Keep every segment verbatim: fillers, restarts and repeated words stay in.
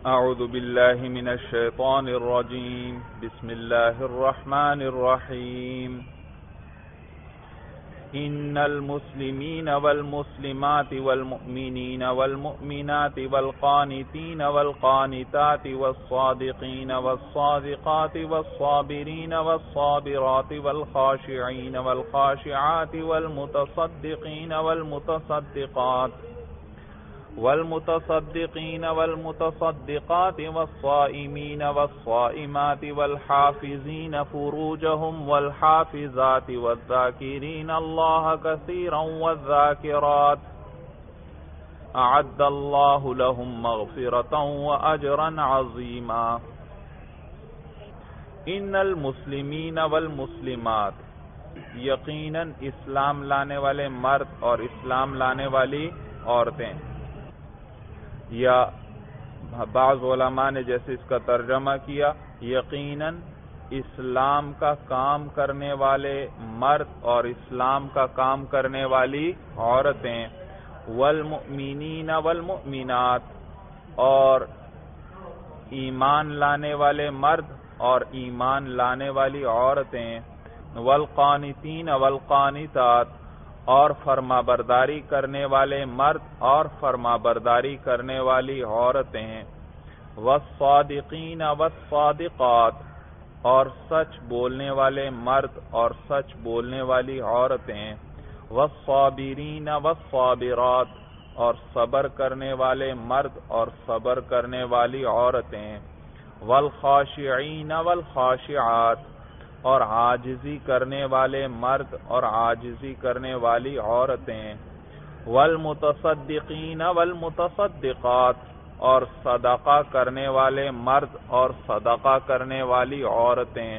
اعوذ باللہ من الشیطان الرجیم بسم اللہ الرحمن الرحیم ان المسلمین والمسلمات والمؤمنین والمؤمنات والقانتین والقانتات والصادقین والصادقات والصابرین والصابرات والخاشعین والخاشعات والمتصدقین والمتصدقات والمتصدقین والمتصدقات والصائمین والصائمات والحافظین فروجهم والحافظات والذاکرین اللہ کثیرا والذاکرات اعد اللہ لهم مغفرتا واجرا عظیما ان المسلمین والمسلمات یقیناً اسلام لانے والے مرد اور اسلام لانے والی عورتیں، یا بعض علماء نے جیسے اس کا ترجمہ کیا یقیناً اسلام کا کام کرنے والے مرد اور اسلام کا کام کرنے والی عورتیں، والمؤمنین والمؤمنات اور ایمان لانے والے مرد اور ایمان لانے والی عورتیں، والقانتین والقانتات اور فرما برداری کرنے والے مرد اور فرما برداری کرنے والی عورتیں، والصادقین والصادقات اور سچ بولنے والے مرد اور سچ بولنے والی عورتیں، والصابرین والصابرات اور صبر کرنے والے مرد اور صبر کرنے والی عورتیں، والخاشعین والخاشعات اور عاجزی کرنے والے مرد اور عاجزی کرنے والی عورتیں، والمتصدقین والمتصدقات اور صدقہ کرنے والے مرد اور صدقہ کرنے والی عورتیں۔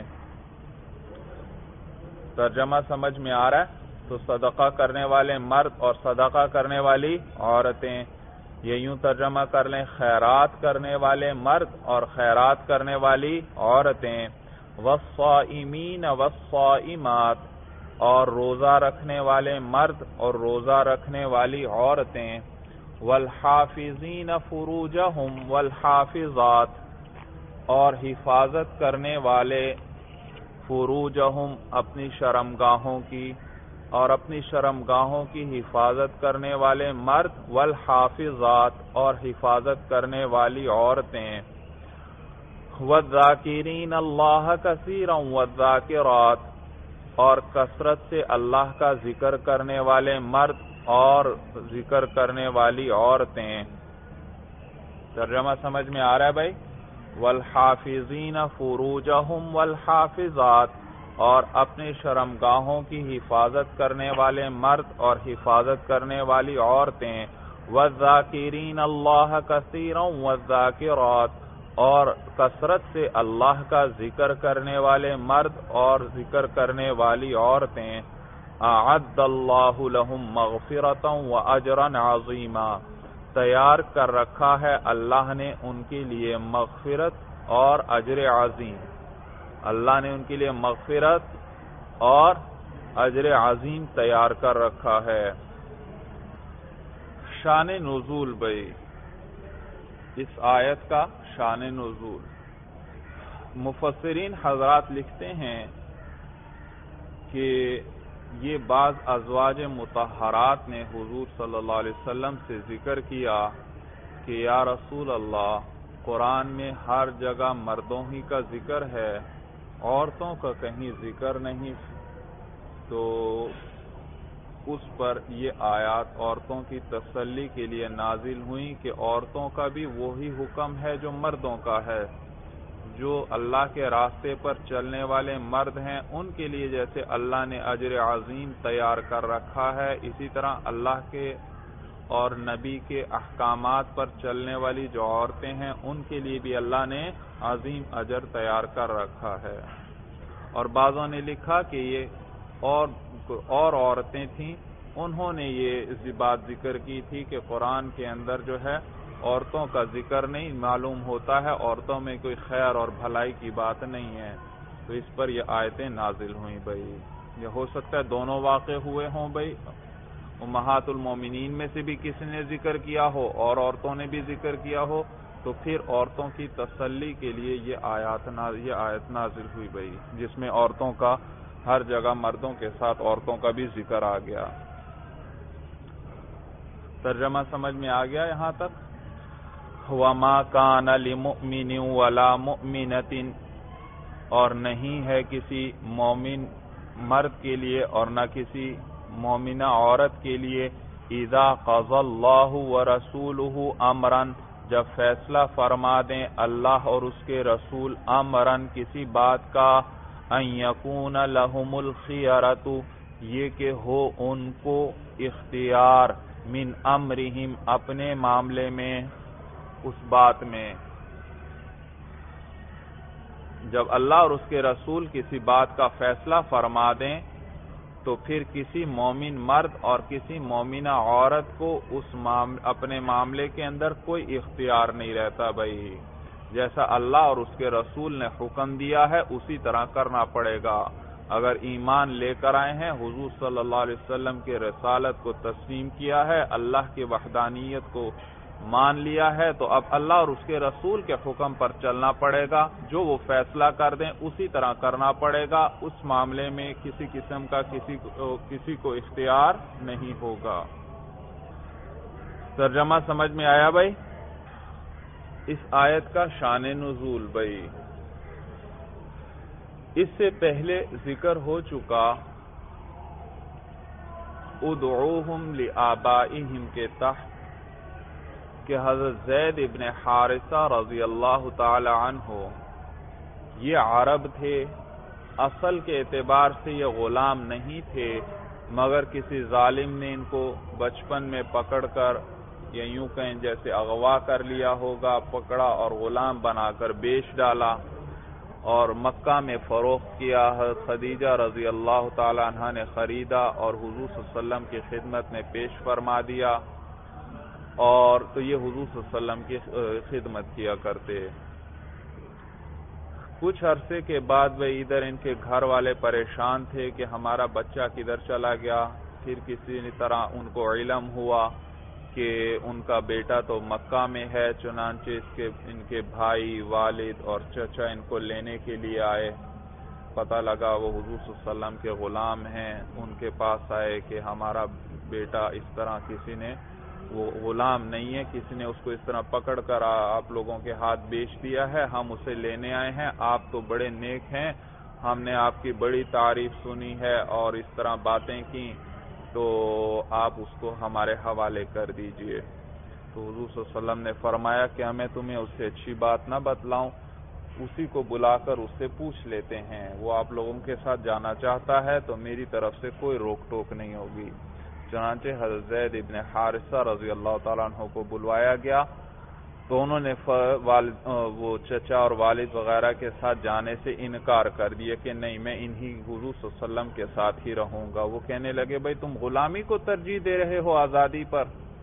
ترجمہ سمجھ میں آ رہا ہے؟ تو صدقہ کرنے والے مرد اور صدقہ کرنے والی عورتیں، یہ یوں ترجمہ کر لیں، خیرات کرنے والے مرد اور خیرات کرنے والی عورتیں، والصائمین والصائمات اور روزہ رکھنے والے مرد اور روزہ رکھنے والی عورتیں، والحافظین فروجہم والحافظات اور حفاظت کرنے والے فروجہم اپنی شرمگاہوں کی اور اپنی شرمگاہوں کی حفاظت کرنے والے مرد، والحافظات اور حفاظت کرنے والی عورتیں، والذاکرین اللہ کثیرا والذاکرات اور کثرت سے اللہ کا ذکر کرنے والے مرد اور ذکر کرنے والی عورتیں۔ ترجمہ سمجھ میں آ رہا ہے بھائی؟ والحافظین فروجہم والحافظات اور اپنے شرمگاہوں کی حفاظت کرنے والے مرد اور حفاظت کرنے والی عورتیں، والذاکرین اللہ کثیرا والذاکرات اور کثرت سے اللہ کا ذکر کرنے والے مرد اور ذکر کرنے والی عورتیں، اعد اللہ لہم مغفرتا واجرا عظیما تیار کر رکھا ہے اللہ نے ان کے لیے مغفرت اور اجر عظیم، اللہ نے ان کے لیے مغفرت اور اجر عظیم تیار کر رکھا ہے۔ شان نزول بھائی، اس آیت کا شان نزول مفسرین حضرات لکھتے ہیں کہ یہ بعض ازواج مطہرات نے حضور صلی اللہ علیہ وسلم سے ذکر کیا کہ یا رسول اللہ، قرآن میں ہر جگہ مردوں ہی کا ذکر ہے، عورتوں کا کہیں ذکر نہیں، تو اس پر یہ آیات عورتوں کی تسلی کے لیے نازل ہوئیں کہ عورتوں کا بھی وہی حکم ہے جو مردوں کا ہے، جو اللہ کے راستے پر چلنے والے مرد ہیں ان کے لیے جیسے اللہ نے اجر عظیم تیار کر رکھا ہے، اسی طرح اللہ کے اور نبی کے احکامات پر چلنے والی جو عورتیں ہیں ان کے لیے بھی اللہ نے عظیم اجر تیار کر رکھا ہے۔ اور بعضوں نے لکھا کہ یہ اور اور عورتیں تھیں، انہوں نے یہ بات ذکر کی تھی کہ قرآن کے اندر جو ہے عورتوں کا ذکر نہیں، معلوم ہوتا ہے عورتوں میں کوئی خیر اور بھلائی کی بات نہیں ہے، تو اس پر یہ آیتیں نازل ہوئیں بھائی۔ یہ ہو سکتا ہے دونوں واقع ہوئے ہوں بھائی، امہات المومنین میں سے بھی کسی نے ذکر کیا ہو اور عورتوں نے بھی ذکر کیا ہو، تو تو پھر عورتوں کی تسلی کے لیے یہ آیات یہ آیت نازل ہوئی بھائی، جس میں عورتوں کا ہر جگہ مردوں کے ساتھ عورتوں کا بھی ذکر آ گیا۔ ترجمہ سمجھ میں آ گیا یہاں تک؟ وَمَا كَانَ لِمُؤْمِنٍ وَلَا مُؤْمِنَةٍ، اور نہیں ہے کسی مومن مرد کے لیے اور نہ کسی مومنہ عورت کے لیے، اذا قضى اللہ ورسولہ امرا، جب فیصلہ فرما دیں اللہ اور اس کے رسول، امرا کسی بات کا، ان یکون لہم الخیرۃ، یہ کہ ہو ان کو اختیار، من امرہم اپنے معاملے میں، اس بات میں۔ جب اللہ اور اس کے رسول کسی بات کا فیصلہ فرما دیں تو پھر کسی مومن مرد اور کسی مومنہ عورت کو اس اپنے معاملے کے اندر کوئی اختیار نہیں رہتا بھائی۔ جیسا اللہ اور اس کے رسول نے حکم دیا ہے اسی طرح کرنا پڑے گا۔ اگر ایمان لے کر آئے ہیں، حضور صلی اللہ علیہ وسلم کے رسالت کو تسلیم کیا ہے، اللہ کی وحدانیت کو مان لیا ہے، تو اب اللہ اور اس کے رسول کے حکم پر چلنا پڑے گا۔ جو وہ فیصلہ کر دیں اسی طرح کرنا پڑے گا، اس معاملے میں کسی قسم کا کسی کو کسی کو اختیار نہیں ہوگا۔ ترجمہ سمجھ میں آیا بھائی؟ اس آیت کا شان نزول بھائی، اس سے پہلے ذکر ہو چکا ادعوہم لآبائہم کے تحت کہ حضرت زید ابن حارثہ رضی اللہ تعالی عنہ یہ عرب تھے، اصل کے اعتبار سے یہ غلام نہیں تھے، مگر کسی ظالم نے ان کو بچپن میں پکڑ کر یا یوں کہیں جیسے اغوا کر لیا ہوگا، پکڑا اور غلام بنا کر بیچ ڈالا اور مکہ میں فروخت کیا۔ حضرت خدیجہ رضی اللہ تعالی عنہ نے خریدا اور حضور صلی اللہ علیہ وسلم کی خدمت میں پیش فرما دیا، اور تو یہ حضور صلی اللہ علیہ وسلم کی خدمت کیا کرتے۔ کچھ عرصے کے بعد وہ ادھر ان کے گھر والے پریشان تھے کہ ہمارا بچہ کدھر چلا گیا۔ پھر کسی طرح ان کو علم ہوا کہ ان کا بیٹا تو مکہ میں ہے، چنانچہ اس کے ان کے بھائی، والد اور چچا ان کو لینے کے لیے آئے۔ پتہ لگا وہ حضور صلی اللہ علیہ وسلم کے غلام ہیں، ان کے پاس آئے کہ ہمارا بیٹا اس طرح کسی نے، وہ غلام نہیں ہے، کسی نے اس کو اس طرح پکڑ کر آپ لوگوں کے ہاتھ بیچ دیا ہے، ہم اسے لینے آئے ہیں، آپ تو بڑے نیک ہیں، ہم نے آپ کی بڑی تعریف سنی ہے اور اس طرح باتیں کی، تو آپ اس کو ہمارے حوالے کر دیجئے۔ تو حضور صلی اللہ علیہ وسلم نے فرمایا کہ ہمیں تمہیں اس سے اچھی بات نہ بتلاؤں، اسی کو بلا کر اس سے پوچھ لیتے ہیں، وہ آپ لوگوں کے ساتھ جانا چاہتا ہے تو میری طرف سے کوئی روک ٹوک نہیں ہوگی۔ چنانچہ حضرت زید ابن حارثہ رضی اللہ تعالیٰ عنہ کو بلوایا گیا، تو انہوں نے والد وہ چچا اور والد وغیرہ کے ساتھ جانے سے انکار کر دیا کہ نہیں، میں انہی حضور صلی اللہ علیہ وسلم کے ساتھ ہی رہوں گا۔ وہ کہنے لگے بھائی تم غلامی کو ترجیح دے رہے ہو آزادی پر؟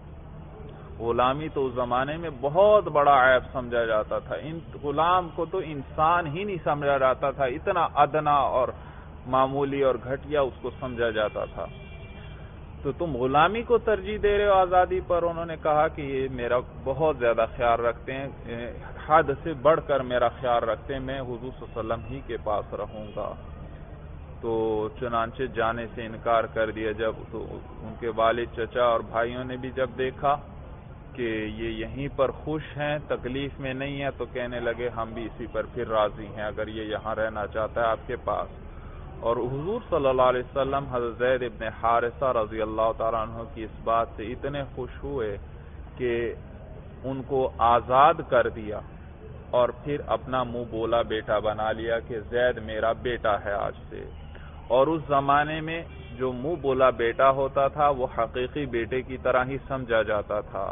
غلامی تو اس زمانے میں بہت بڑا عیب سمجھا جاتا تھا، ان غلام کو تو انسان ہی نہیں سمجھا جاتا تھا، اتنا ادنا اور معمولی اور گھٹیا اس کو سمجھا جاتا تھا، تو تم غلامی کو ترجیح دے رہے ہو آزادی پر؟ انہوں نے کہا کہ یہ میرا بہت زیادہ خیال رکھتے ہیں، حد سے بڑھ کر میرا خیال رکھتے ہیں، میں حضور صلی اللہ علیہ وسلم ہی کے پاس رہوں گا۔ تو چنانچہ جانے سے انکار کر دیا۔ جب تو ان کے والد، چچا اور بھائیوں نے بھی جب دیکھا کہ یہ یہیں پر خوش ہیں، تکلیف میں نہیں ہے، تو کہنے لگے ہم بھی اسی پر پھر راضی ہیں اگر یہ یہاں رہنا چاہتا ہے آپ کے پاس۔ اور حضور صلی اللہ علیہ وسلم حضرت زید ابن حارثہ رضی اللہ تعالیٰ عنہ کی اس بات سے اتنے خوش ہوئے کہ ان کو آزاد کر دیا اور پھر اپنا منہ بولا بیٹا بنا لیا کہ زید میرا بیٹا ہے آج سے۔ اور اس زمانے میں جو منہ بولا بیٹا ہوتا تھا وہ حقیقی بیٹے کی طرح ہی سمجھا جاتا تھا،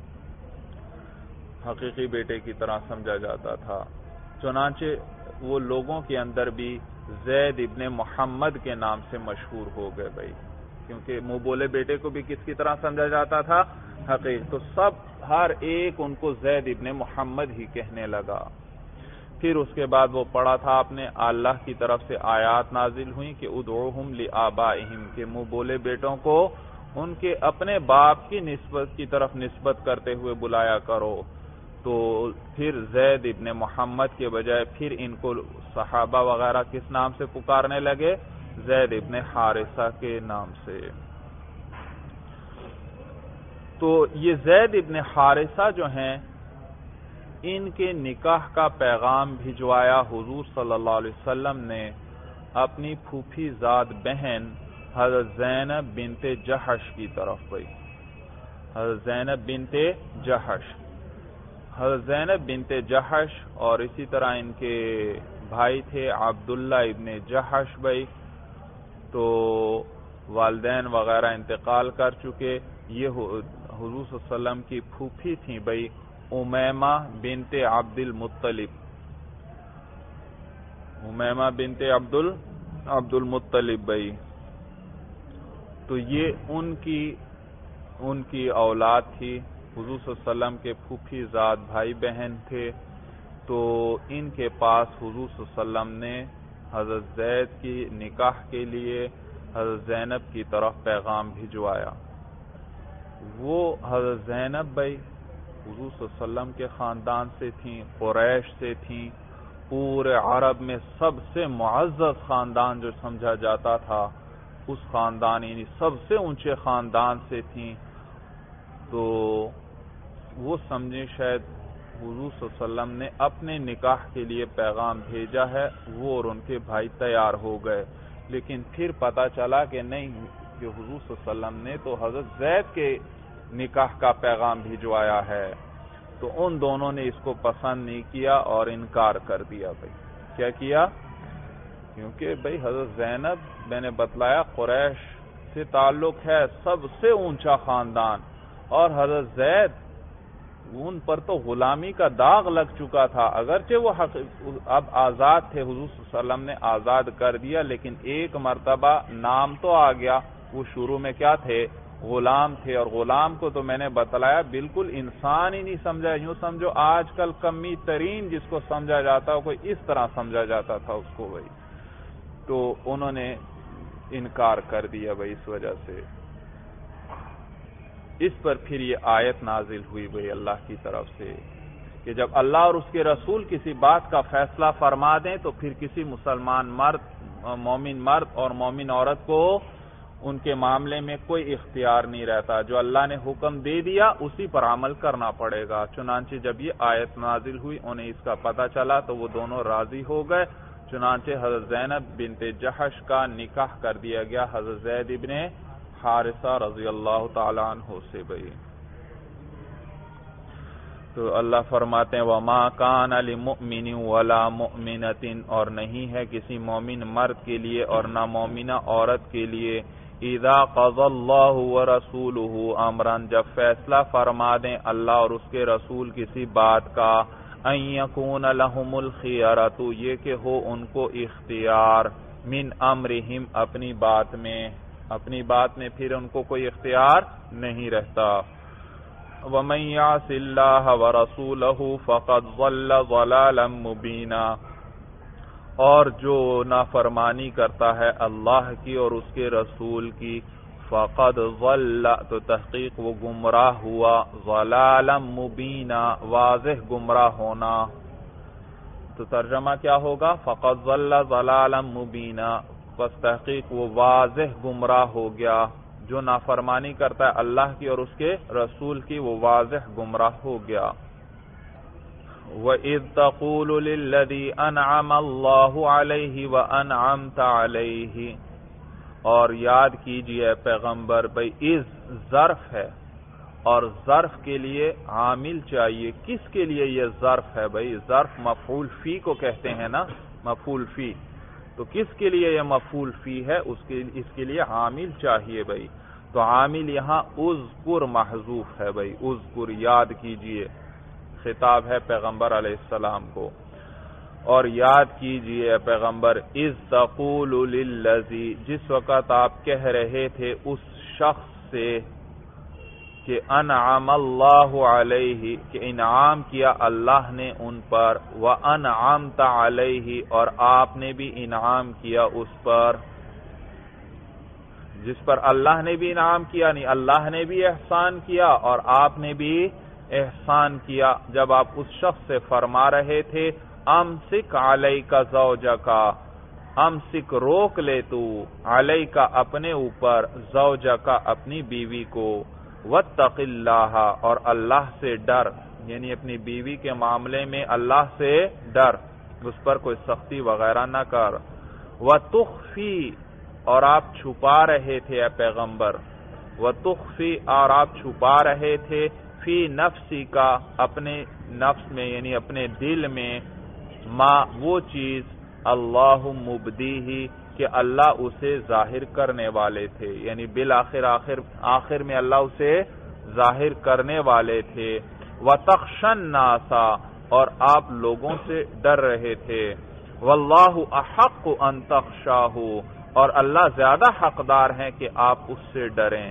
حقیقی بیٹے کی طرح سمجھا جاتا تھا۔ چنانچہ وہ لوگوں کے اندر بھی زید ابن محمد کے نام سے مشہور ہو گئے بھائی، کیونکہ منہ بولے بیٹے کو بھی کس کی طرح سمجھا جاتا تھا؟ حقیقی، تو سب ہر ایک ان کو زید ابن محمد ہی کہنے لگا۔ پھر اس کے بعد وہ پڑھا تھا آپ نے، اللہ کی طرف سے آیات نازل ہوئیں کہ ادعوہم لآبائہم، کہ منہ بولے بیٹوں کو ان کے اپنے باپ کی نسبت کی طرف نسبت کرتے ہوئے بلایا کرو۔ تو پھر زید ابن محمد کے بجائے پھر ان کو صحابہ وغیرہ کس نام سے پکارنے لگے؟ زید ابن حارثہ کے نام سے۔ تو یہ زید ابن حارثہ جو ہیں، ان کے نکاح کا پیغام بھجوایا حضور صلی اللہ علیہ وسلم نے اپنی پھوپھی زاد بہن حضرت زینب بنت جحش کی طرف بھائی، حضرت زینب بنت جحش حضرت زینب بنت جحش اور اسی طرح ان کے بھائی تھے عبداللہ ابن جحش بھائی، تو والدین وغیرہ انتقال کر چکے۔ یہ حضور صلی اللہ علیہ وسلم کی پھوپھی تھیں بھائی امیمہ بنت عبد المطلب، امیمہ بنت عبد عبد المطلب بھائی، تو یہ ان کی ان کی اولاد تھی۔ حضور صلی اللہ علیہ وسلم کے پھوپھی زاد بھائی بہن تھے، تو ان کے پاس حضور صلی اللہ علیہ وسلم نے حضرت زید کی نکاح کے لیے حضرت زینب کی طرف پیغام بھجوایا۔ وہ حضرت زینب بھائی حضور صلی اللہ علیہ وسلم کے خاندان سے تھیں، قریش سے تھیں، پورے عرب میں سب سے معزز خاندان جو سمجھا جاتا تھا اس خاندان، یعنی سب سے اونچے خاندان سے تھیں۔ تو وہ سمجھیں شاید حضور صلی اللہ علیہ وسلم نے اپنے نکاح کے لیے پیغام بھیجا ہے، وہ اور ان کے بھائی تیار ہو گئے، لیکن پھر پتہ چلا کہ نہیں، کہ حضور صلی اللہ علیہ وسلم نے تو حضرت زید کے نکاح کا پیغام بھجوایا ہے۔ تو ان دونوں نے اس کو پسند نہیں کیا اور انکار کر دیا بھائی۔ کیا کیا؟ کیونکہ بھائی حضرت زینب میں نے بتلایا قریش سے تعلق ہے، سب سے اونچا خاندان، اور حضرت زید ان پر تو غلامی کا داغ لگ چکا تھا، اگرچہ وہ اب آزاد تھے، حضور صلی اللہ علیہ وسلم نے آزاد کر دیا، لیکن ایک مرتبہ نام تو آ گیا۔ وہ شروع میں کیا تھے؟ غلام تھے، اور غلام کو تو میں نے بتلایا بالکل انسان ہی نہیں سمجھا، یوں سمجھو آج کل کمی ترین جس کو سمجھا جاتا ہے کوئی اس طرح سمجھا جاتا تھا اس کو بھائی۔ تو انہوں نے انکار کر دیا بھائی، اس وجہ سے اس پر پھر یہ آیت نازل ہوئی بھائی اللہ کی طرف سے کہ جب اللہ اور اس کے رسول کسی بات کا فیصلہ فرما دیں تو پھر کسی مسلمان مرد، مومن مرد اور مومن عورت کو ان کے معاملے میں کوئی اختیار نہیں رہتا، جو اللہ نے حکم دے دیا اسی پر عمل کرنا پڑے گا۔ چنانچہ جب یہ آیت نازل ہوئی انہیں اس کا پتہ چلا تو وہ دونوں راضی ہو گئے، چنانچہ حضرت زینب بنت جحش کا نکاح کر دیا گیا حضرت زید ابن حارثہ رضی اللہ تعالیٰ عنہ سے بھائی۔ تو اللہ فرماتے ہیں وَمَا كَانَ لِمُؤْمِنٍ وَلَا مُؤْمِنَةٍ، اور نہیں ہے کسی مومن مرد کے لیے اور نہ مومنہ عورت کے لیے، اِذَا قَضَى اللَّهُ وَرَسُولُهُ أَمْرًا، جب فیصلہ فرما دیں اللہ اور اس کے رسول کسی بات کا، أَن يَكُونَ لَهُمُ الْخِيَرَةُ، یہ کہ ہو ان کو اختیار، مِنْ أَمْرِهِمْ، اپنی بات میں، اپنی بات میں پھر ان کو کوئی اختیار نہیں رہتا۔ وَمَن يَعْصِ اللَّهَ وَرَسُولَهُ فَقَدْ ضَلَّ ضَلَالًا مُبِينًا، اور جو نافرمانی کرتا ہے اللہ کی اور اس کے رسول کی، فَقَدْ ضَلَّ، تو تحقیق وہ گمراہ ہوا، ضَلَالًا مُبِينًا، واضح گمراہ ہونا۔ تو ترجمہ کیا ہوگا؟ فَقَدْ ضَلَّ ضَلَالًا مُبِينًا، پس تحقیق وہ واضح گمراہ ہو گیا، جو نافرمانی کرتا ہے اللہ کی اور اس کے رسول کی وہ واضح گمراہ ہو گیا۔ وَإِذْ تَقُولُ لِلَّذِي أَنْعَمَ اللَّهُ عَلَيْهِ وَأَنْعَمْتَ عَلَيْهِ، اور یاد کیجئے پیغمبر بھئی، اِذ ظرف ہے اور ظرف کے لیے عامل چاہیے۔ کس کے لیے یہ ظرف ہے بھئی؟ ظرف مفعول فی کو کہتے ہیں نا، مفعول فی، تو کس کے لیے یہ مفعول فی ہے؟ اس کے اس کے لیے عامل چاہیے بھائی، تو عامل یہاں اذکر محذوف ہے بھائی، اذکر یاد کیجئے، خطاب ہے پیغمبر علیہ السلام کو، اور یاد کیجئے پیغمبر اذ تقول للذی، جس وقت آپ کہہ رہے تھے اس شخص سے کہ انعم اللہ علیہ، کہ انعام کیا اللہ نے ان پر، وانعمت علیہ، اور آپ نے بھی انعام کیا اس پر، جس پر اللہ نے بھی انعام کیا، نہیں اللہ نے بھی احسان کیا اور آپ نے بھی احسان کیا جب آپ اس شخص سے فرما رہے تھے امسک علیک زوجک، امسک روک لے تو علیک اپنے اوپر زوجک اپنی بیوی کو، واتق اللہ اور اللہ سے ڈر، یعنی اپنی بیوی کے معاملے میں اللہ سے ڈر، اس پر کوئی سختی وغیرہ نہ کر، وتخفی اور آپ چھپا رہے تھے اے پیغمبر، وتخفی اور آپ چھپا رہے تھے فی نفسی کا اپنے نفس میں یعنی اپنے دل میں، ما وہ چیز اللہ مبدیہ کہ اللہ اسے ظاہر کرنے والے تھے، یعنی بالآخر آخر آخر میں اللہ اسے ظاہر کرنے والے تھے، وَتَخْشَى النَّاسَ اور آپ لوگوں سے ڈر رہے تھے، وَاللَّهُ أَحَقُّ أَن تَخْشَاهُ اور اللہ زیادہ حقدار ہیں کہ آپ اس سے ڈریں،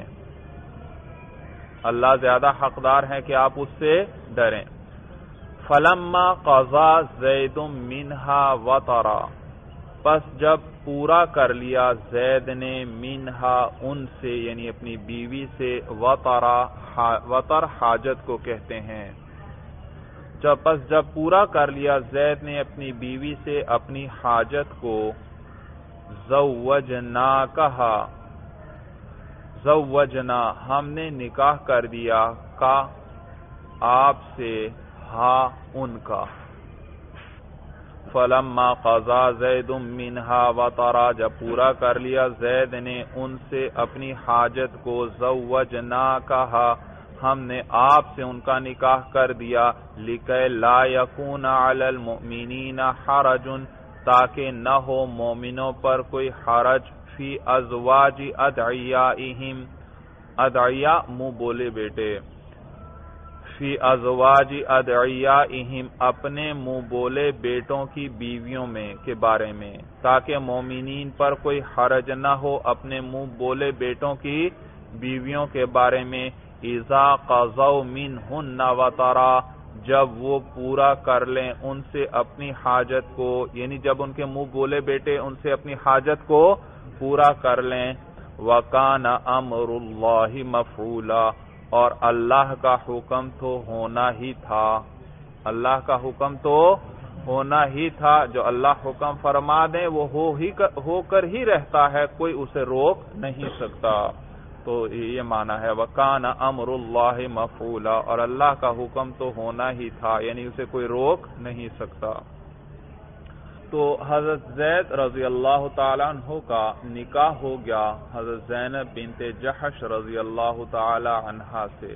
اللہ زیادہ حقدار ہیں کہ آپ اس سے ڈریں۔ فَلَمَّا قَضَى زَيْدٌ مِّنْهَا وَطَرًا پس جب پورا کر لیا زید نے منہا ان سے یعنی اپنی بیوی سے، وطرا وطر حاجت کو کہتے ہیں، جب پس جب پورا کر لیا زید نے اپنی بیوی سے اپنی حاجت کو، زوجنا کہا زوجنا ہم نے نکاح کر دیا کا آپ سے، ہاں ان کا، فلما قضا زید منہا وطرا جب پورا کر لیا زید نے ان سے اپنی حاجت کو، زوجنا کہا ہم نے آپ سے ان کا نکاح کر دیا، لکے لا یکون علی المؤمنین حرج تاکہ نہ ہو مومنوں پر کوئی حرج، فی ازواج ادعیائہم ادعیاء منہ بولے بیٹے، فی ازواج ادعیائہم اپنے منہ بولے بیٹوں کی بیویوں میں کے بارے میں، تاکہ مومنین پر کوئی حرج نہ ہو اپنے منہ بولے بیٹوں کی بیویوں کے بارے میں، اذا قضوا منہن وطرا جب وہ پورا کر لیں ان سے اپنی حاجت کو، یعنی جب ان کے منہ بولے بیٹے ان سے اپنی حاجت کو پورا کر لیں، وَكَانَ أَمْرُ اللَّهِ مَفْعُولًا اور اللہ کا حکم تو ہونا ہی تھا، اللہ کا حکم تو ہونا ہی تھا، جو اللہ حکم فرما دے وہ ہو ہی ہو کر ہی رہتا ہے، کوئی اسے روک نہیں سکتا، تو یہ معنی ہے وَكَانَ أَمْرُ اللَّهِ مَفْعُولًا اور اللہ کا حکم تو ہونا ہی تھا، یعنی اسے کوئی روک نہیں سکتا۔ تو حضرت زید رضی اللہ تعالیٰ عنہ کا نکاح ہو گیا حضرت زینب بنت جحش رضی اللہ تعالیٰ عنہا سے۔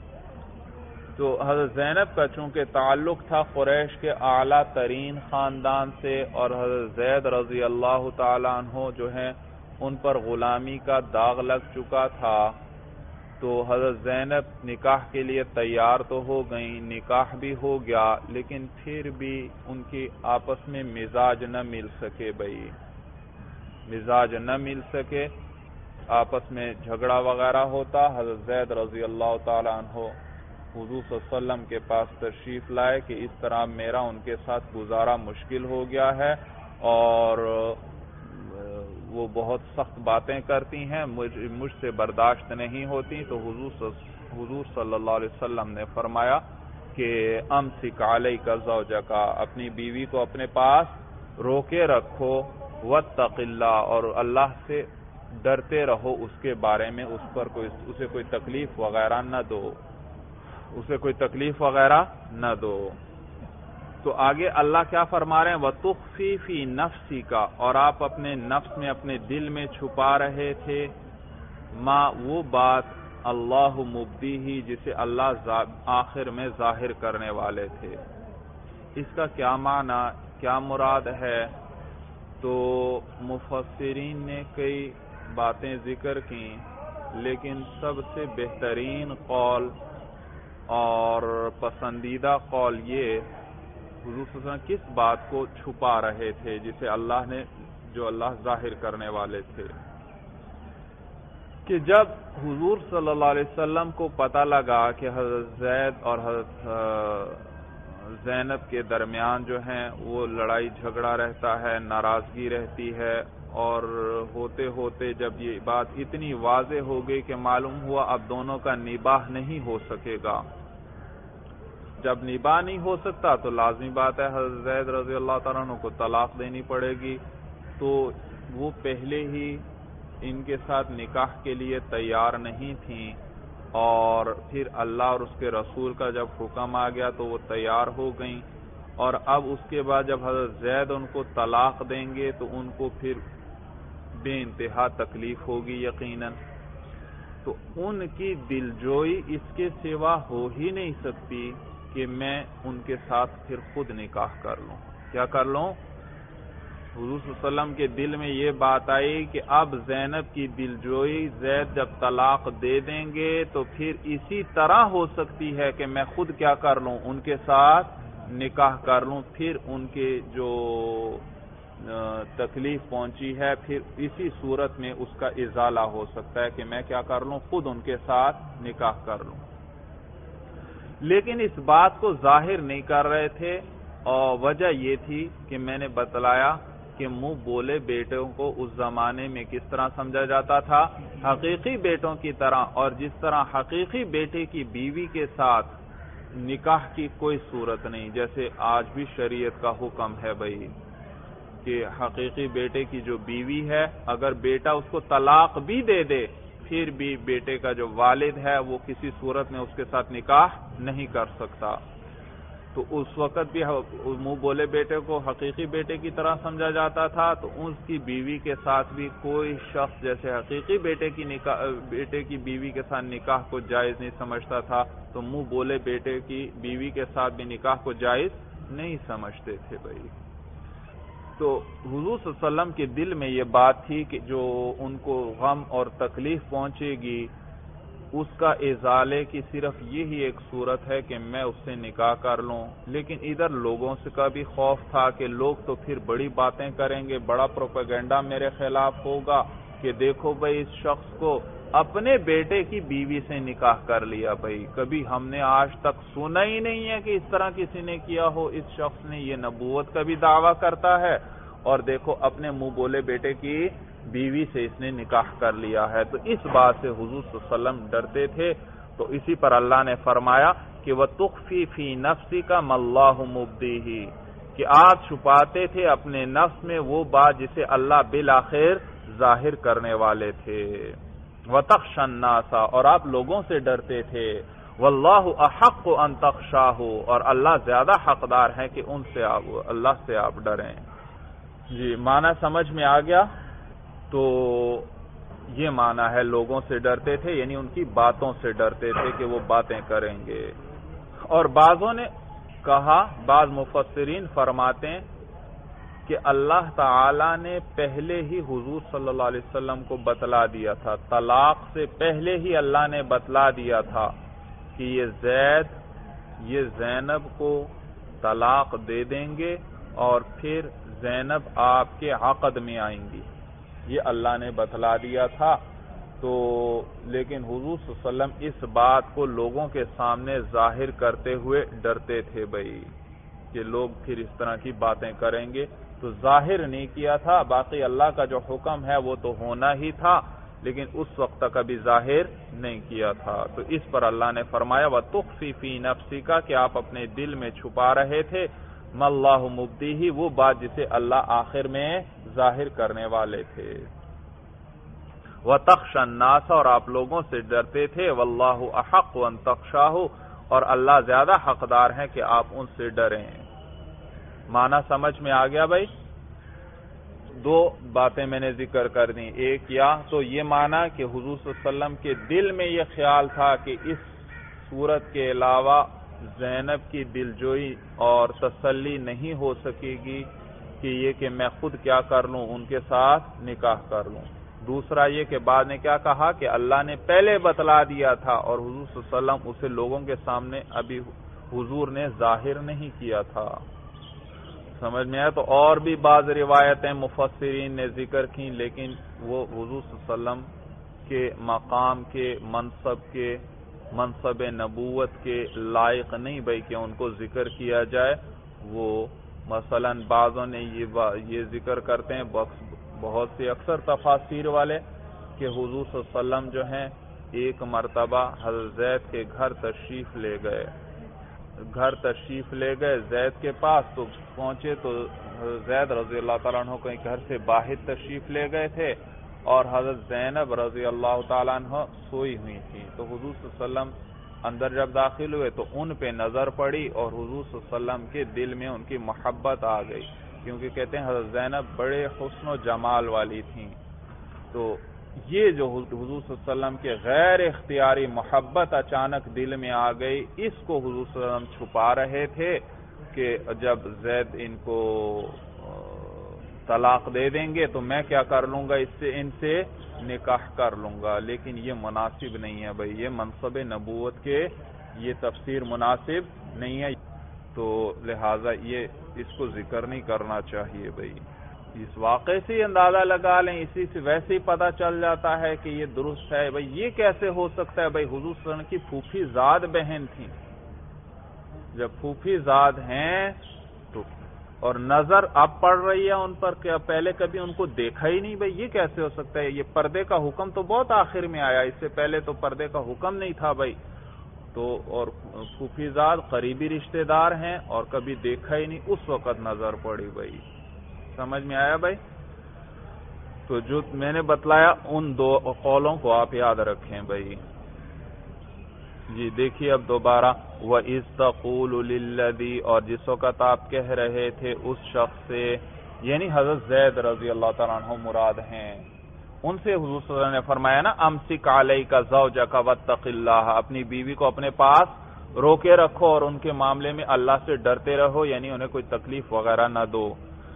تو حضرت زینب کا چونکہ تعلق تھا قریش کے اعلیٰ ترین خاندان سے، اور حضرت زید رضی اللہ تعالیٰ عنہ جو ہیں ان پر غلامی کا داغ لگ چکا تھا، تو حضرت زینب نکاح کے لیے تیار تو ہو گئیں، نکاح بھی ہو گیا، لیکن پھر بھی ان کی آپس میں مزاج نہ مل سکے، بھائی مزاج نہ مل سکے، آپس میں جھگڑا وغیرہ ہوتا۔ حضرت زید رضی اللہ تعالی عنہ حضور صلی اللہ علیہ وسلم کے پاس تشریف لائے کہ اس طرح میرا ان کے ساتھ گزارا مشکل ہو گیا ہے، اور وہ بہت سخت باتیں کرتی ہیں، مجھ, مجھ سے برداشت نہیں ہوتی، تو حضور حضور صلی اللہ علیہ وسلم نے فرمایا کہ امسک علیک زوجک اپنی بیوی کو اپنے پاس روکے رکھو، واتق اللہ اور اللہ سے ڈرتے رہو اس کے بارے میں، اس پر کوئی اسے کوئی تکلیف وغیرہ نہ دو، اسے کوئی تکلیف وغیرہ نہ دو۔ تو آگے اللہ کیا فرما رہے ہیں، وَتُخْفِي فِي نَفْسِكَ اور آپ اپنے نفس میں اپنے دل میں چھپا رہے تھے، ما وہ بات اللہ مبدیہ جسے اللہ آخر میں ظاہر کرنے والے تھے۔ اس کا کیا معنی کیا مراد ہے، تو مفسرین نے کئی باتیں ذکر کی، لیکن سب سے بہترین قول اور پسندیدہ قول یہ حضور صلی اللہ علیہ وسلم کس بات کو چھپا رہے تھے جسے اللہ نے جو اللہ ظاہر کرنے والے تھے، کہ جب حضور صلی اللہ علیہ وسلم کو پتہ لگا کہ حضرت زید اور حضرت زینب کے درمیان جو ہیں وہ لڑائی جھگڑا رہتا ہے، ناراضگی رہتی ہے، اور ہوتے ہوتے جب یہ بات اتنی واضح ہو گئی کہ معلوم ہوا اب دونوں کا نباہ نہیں ہو سکے گا، جب نباہ نہیں ہو سکتا تو لازمی بات ہے حضرت زید رضی اللہ تعالیٰ عنہ کو طلاق دینی پڑے گی. تو وہ پہلے ہی ان کے ساتھ نکاح کے لیے تیار نہیں تھیں، اور پھر اللہ اور اس کے رسول کا جب حکم آ گیا تو وہ تیار ہو گئیں، اور اب اس کے بعد جب حضرت زید ان کو طلاق دیں گے تو ان کو پھر بے انتہا تکلیف ہوگی یقیناً. تو ان کی دلجوئی اس کے سوا ہو ہی نہیں سکتی کہ میں ان کے ساتھ پھر خود نکاح کر لوں. کیا کر لوں؟ حضور صلی اللہ علیہ وسلم کے دل میں یہ بات آئی کہ اب زینب کی دلجوئی زید جب طلاق دے دیں گے تو پھر اسی طرح ہو سکتی ہے کہ میں خود کیا کر لوں، ان کے ساتھ نکاح کر لوں. پھر ان کے جو تکلیف پہنچی ہے پھر اسی صورت میں اس کا ازالہ ہو سکتا ہے کہ میں کیا کر لوں، خود ان کے ساتھ نکاح کر لوں. لیکن اس بات کو ظاہر نہیں کر رہے تھے، اور وجہ یہ تھی کہ میں نے بتلایا کہ منہ بولے بیٹوں کو اس زمانے میں کس طرح سمجھا جاتا تھا، حقیقی بیٹوں کی طرح. اور جس طرح حقیقی بیٹے کی بیوی کے ساتھ نکاح کی کوئی صورت نہیں، جیسے آج بھی شریعت کا حکم ہے بھائی کہ حقیقی بیٹے کی جو بیوی ہے اگر بیٹا اس کو طلاق بھی دے دے پھر بھی بیٹے کا جو والد ہے وہ کسی صورت میں اس کے ساتھ نکاح نہیں کر سکتا. تو اس وقت بھی منہ بولے بیٹے کو حقیقی بیٹے کی طرح سمجھا جاتا تھا، تو اس کی بیوی کے ساتھ بھی کوئی شخص جیسے حقیقی بیٹے کی نکاح بیٹے کی بیوی کے ساتھ نکاح کو جائز نہیں سمجھتا تھا، تو منہ بولے بیٹے کی بیوی کے ساتھ بھی نکاح کو جائز نہیں سمجھتے تھے بھائی. تو حضور صلی اللہ علیہ وسلم کے دل میں یہ بات تھی کہ جو ان کو غم اور تکلیف پہنچے گی اس کا ازالے کی صرف یہی ایک صورت ہے کہ میں اس سے نکاح کر لوں. لیکن ادھر لوگوں سے کا بھی خوف تھا کہ لوگ تو پھر بڑی باتیں کریں گے، بڑا پروپیگنڈا میرے خلاف ہوگا کہ دیکھو بھائی اس شخص کو اپنے بیٹے کی بیوی سے نکاح کر لیا. بھائی کبھی ہم نے آج تک سنا ہی نہیں ہے کہ اس طرح کسی نے کیا ہو، اس شخص نے یہ نبوت کا بھی دعویٰ کرتا ہے اور دیکھو اپنے منہ بولے بیٹے کی بیوی سے اس نے نکاح کر لیا ہے. تو اس بات سے حضور صلی اللہ علیہ وسلم ڈرتے تھے. تو اسی پر اللہ نے فرمایا کہ وَتُخْفِي فِي نَفْسِكَ مَا اللَّهُ مُبْدِيهِ، کہ آپ چھپاتے تھے اپنے نفس میں وہ بات جسے اللہ بالآخر ظاہر کرنے والے تھے. وَتَخْشَى النَّاسَ، اور آپ لوگوں سے ڈرتے تھے. وَاللَّهُ أَحَقُّ أَن تَخْشَاهُ، اور اللہ زیادہ حقدار ہے کہ ان سے آپ اللہ سے آپ ڈریں. جی معنی سمجھ میں آ گیا؟ تو یہ معنی ہے لوگوں سے ڈرتے تھے، یعنی ان کی باتوں سے ڈرتے تھے کہ وہ باتیں کریں گے. اور بعضوں نے کہا، بعض مفسرین فرماتے ہیں کہ اللہ تعالی نے پہلے ہی حضور صلی اللہ علیہ وسلم کو بتلا دیا تھا، طلاق سے پہلے ہی اللہ نے بتلا دیا تھا کہ یہ زید یہ زینب کو طلاق دے دیں گے اور پھر زینب آپ کے عقد میں آئیں گی. یہ اللہ نے بتلا دیا تھا. تو لیکن حضور صلی اللہ علیہ وسلم اس بات کو لوگوں کے سامنے ظاہر کرتے ہوئے ڈرتے تھے بھائی کہ لوگ پھر اس طرح کی باتیں کریں گے، تو ظاہر نہیں کیا تھا. باقی اللہ کا جو حکم ہے وہ تو ہونا ہی تھا، لیکن اس وقت تک ابھی ظاہر نہیں کیا تھا. تو اس پر اللہ نے فرمایا وَتُخْفِي فِي نَفْسِكَ، کہ آپ اپنے دل میں چھپا رہے تھے مَا اللَّهُ مُبْدِيهِ، وہ بات جسے اللہ آخر میں ظاہر کرنے والے تھے. وَتَخْشَى النَّاسَ، اور آپ لوگوں سے ڈرتے تھے. وَاللَّهُ أَحَقُّ أَن تَخْشَاهُ، اور اللہ زیادہ حقدار ہے کہ آپ ان سے ڈریں. معنی سمجھ میں آ گیا بھائی؟ دو باتیں میں نے ذکر کر دیں. ایک یا تو یہ معنی کہ حضور صلی اللہ علیہ وسلم کے دل میں یہ خیال تھا کہ اس صورت کے علاوہ زینب کی دلجوئی اور تسلی نہیں ہو سکے گی کہ یہ کہ میں خود کیا کر لوں، ان کے ساتھ نکاح کر لوں. دوسرا یہ کہ بعد نے کیا کہا کہ اللہ نے پہلے بتلا دیا تھا اور حضور صلی اللہ علیہ وسلم اسے لوگوں کے سامنے ابھی حضور نے ظاہر نہیں کیا تھا. سمجھ میں آیا؟ تو اور بھی بعض روایتیں مفسرین نے ذکر کی، لیکن وہ حضور صلی اللہ علیہ وسلم کے مقام کے منصب کے منصب نبوت کے لائق نہیں بھائی کہ ان کو ذکر کیا جائے. وہ مثلا بعضوں نے یہ یہ ذکر کرتے ہیں، بہت سے اکثر تفاسیر والے، کہ حضور صلی اللہ علیہ وسلم جو ہیں ایک مرتبہ حضرت زید کے گھر تشریف لے گئے گھر تشریف لے گئے زید کے پاس، تو پہنچے تو زید رضی اللہ تعالیٰ عنہ کہیں گھر سے باہر تشریف لے گئے تھے اور حضرت زینب رضی اللہ تعالیٰ عنہ سوئی ہوئی تھی. تو حضور صلی اللہ علیہ وسلم اندر جب داخل ہوئے تو ان پہ نظر پڑی اور حضور صلی اللہ علیہ وسلم کے دل میں ان کی محبت آ گئی، کیونکہ کہتے ہیں حضرت زینب بڑے حسن و جمال والی تھیں. تو یہ جو حضور صلی اللہ علیہ وسلم کے غیر اختیاری محبت اچانک دل میں آ گئی، اس کو حضور صلی اللہ علیہ وسلم چھپا رہے تھے کہ جب زید ان کو طلاق دے دیں گے تو میں کیا کر لوں گا، اس سے ان سے نکاح کر لوں گا. لیکن یہ مناسب نہیں ہے بھائی، یہ منصب نبوت کے یہ تفسیر مناسب نہیں ہے، تو لہٰذا یہ اس کو ذکر نہیں کرنا چاہیے بھائی. اس واقعے سے اندازہ لگا لیں، اسی سے ویسے ہی پتہ چل جاتا ہے کہ یہ درست ہے. بھائی یہ کیسے ہو سکتا ہے؟ بھائی حضور صلی اللہ علیہ وسلم کی پھوپھی زاد بہن تھی، جب پھوپھی زاد ہیں تو اور نظر اب پڑ رہی ہے ان پر، کیا پہلے کبھی ان کو دیکھا ہی نہیں؟ بھائی یہ کیسے ہو سکتا ہے؟ یہ پردے کا حکم تو بہت آخر میں آیا، اس سے پہلے تو پردے کا حکم نہیں تھا بھائی. تو اور پھوپھی زاد قریبی رشتہ دار ہیں اور کبھی دیکھا ہی نہیں، اس وقت نظر پڑی بھائی. سمجھ میں آیا بھائی؟ تو جو میں نے بتلایا ان دو قولوں کو آپ یاد رکھیں بھائی. جی دیکھیے اب دوبارہ، وَإِذْ تَقُولُ لِلَّذِي، اور جس وقت آپ کہہ رہے تھے اس شخص سے، یعنی حضرت زید رضی اللہ تعالیٰ عنہ مراد ہیں، ان سے حضور صلی اللہ علیہ وسلم نے فرمایا نا امسک علیک زوجک واتق اللہ، اپنی بیوی کو اپنے پاس روکے رکھو اور ان کے معاملے میں اللہ سے ڈرتے رہو، یعنی انہیں کوئی تکلیف وغیرہ نہ دو.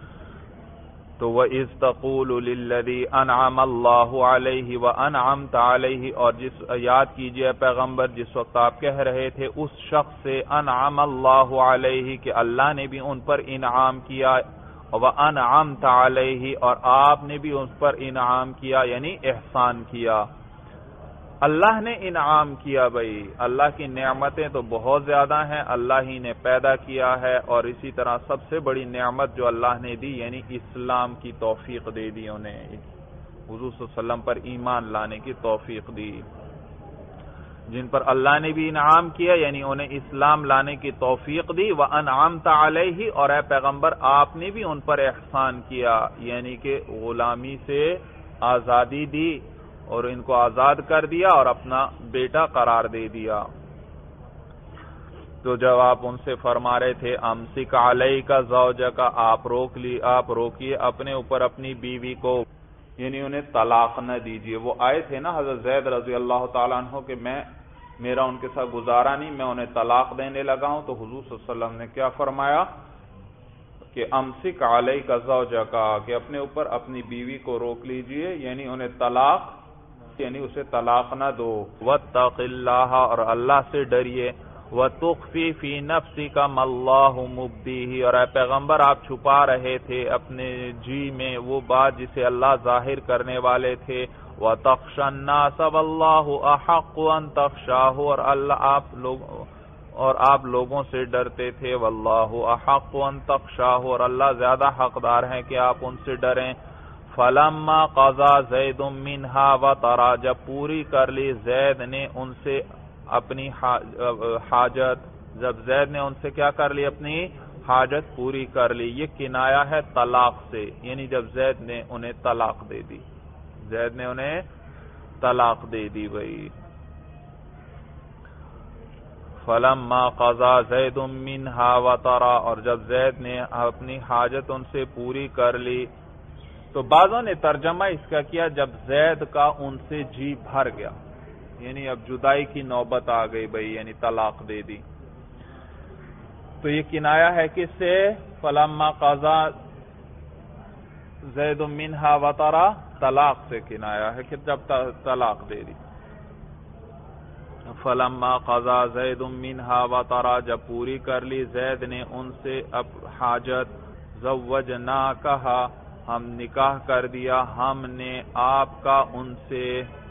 تو وَإِذْ تَقُولُ لِلَّذِي أَنْعَمَ اللَّهُ عَلَيْهِ وَأَنْعَمْتَ عَلَيْهِ، اور جس یاد کیجئے پیغمبر جس وقت آپ کہہ رہے تھے اس شخص سے انعم اللہ علیہ کہ اللہ نے بھی ان پر انعام کیا، وَأَنْعَمْتَ عَلَيْهِ اور آپ نے بھی ان پر انعام کیا، یعنی احسان کیا. اللہ نے انعام کیا بھائی، اللہ کی نعمتیں تو بہت زیادہ ہیں، اللہ ہی نے پیدا کیا ہے، اور اسی طرح سب سے بڑی نعمت جو اللہ نے دی یعنی اسلام کی توفیق دے دی، انہیں حضور صلی اللہ علیہ وسلم پر ایمان لانے کی توفیق دی. جن پر اللہ نے بھی انعام کیا یعنی انہیں اسلام لانے کی توفیق دی. وَأَنْعَمْتَ عَلَيْهِ، اور اے پیغمبر آپ نے بھی ان پر احسان کیا، یعنی کہ غلامی سے آزادی دی اور ان کو آزاد کر دیا اور اپنا بیٹا قرار دے دیا. تو جب آپ ان سے فرما رہے تھے امسک علیک زوجک، آپ روک لی آپ روکیے اپنے اوپر اپنی بیوی کو، یعنی انہیں طلاق نہ دیجیے. وہ آئے تھے نا حضرت زید رضی اللہ تعالیٰ عنہ کہ میں میرا ان کے ساتھ گزارا نہیں، میں انہیں طلاق دینے لگا ہوں. تو حضور صلی اللہ علیہ وسلم نے کیا فرمایا کہ امسک علیک زوجک، کہ اپنے اوپر اپنی بیوی کو روک لیجیے، یعنی انہیں طلاق یعنی اسے طلاق نہ دو. واتق اللہ، اور اللہ سے ڈریے. وتخفی فی نفسک ما اللہ مبدیہ، اور اے پیغمبر آپ چھپا رہے تھے اپنے جی میں وہ بات جسے اللہ ظاہر کرنے والے تھے. وتخشى الناس واللہ احق ان تخشاہ، اور اللہ آپ لوگ اور آپ لوگوں سے ڈرتے تھے. واللہ احق ان تخشاہ، اور اللہ زیادہ حقدار ہیں کہ آپ ان سے ڈریں. فلما قضا زید منہا وطرا، جب پوری کر لی زید نے ان سے اپنی حاجت، جب زید نے ان سے کیا کر لی اپنی حاجت پوری کر لی. یہ کنایا ہے طلاق سے، یعنی جب زید نے انہیں طلاق دے دی، زید نے انہیں طلاق دے دی بھائی. فلما قضا زید منہا وطرا، اور جب زید نے اپنی حاجت ان سے پوری کر لی. تو بعضوں نے ترجمہ اس کا کیا جب زید کا ان سے جی بھر گیا، یعنی اب جدائی کی نوبت آ گئی بھائی، یعنی طلاق دے دی. تو یہ کنایا ہے کس سے؟ فلما قضا زید منہا وطرا، طلاق سے کنایا ہے کہ جب طلاق دے دی. فلما قضا زید منہا وطرا، جب پوری کر لی زید نے ان سے اب حاجت. زوجناکہا، ہم نکاح کر دیا ہم نے آپ کا ان سے.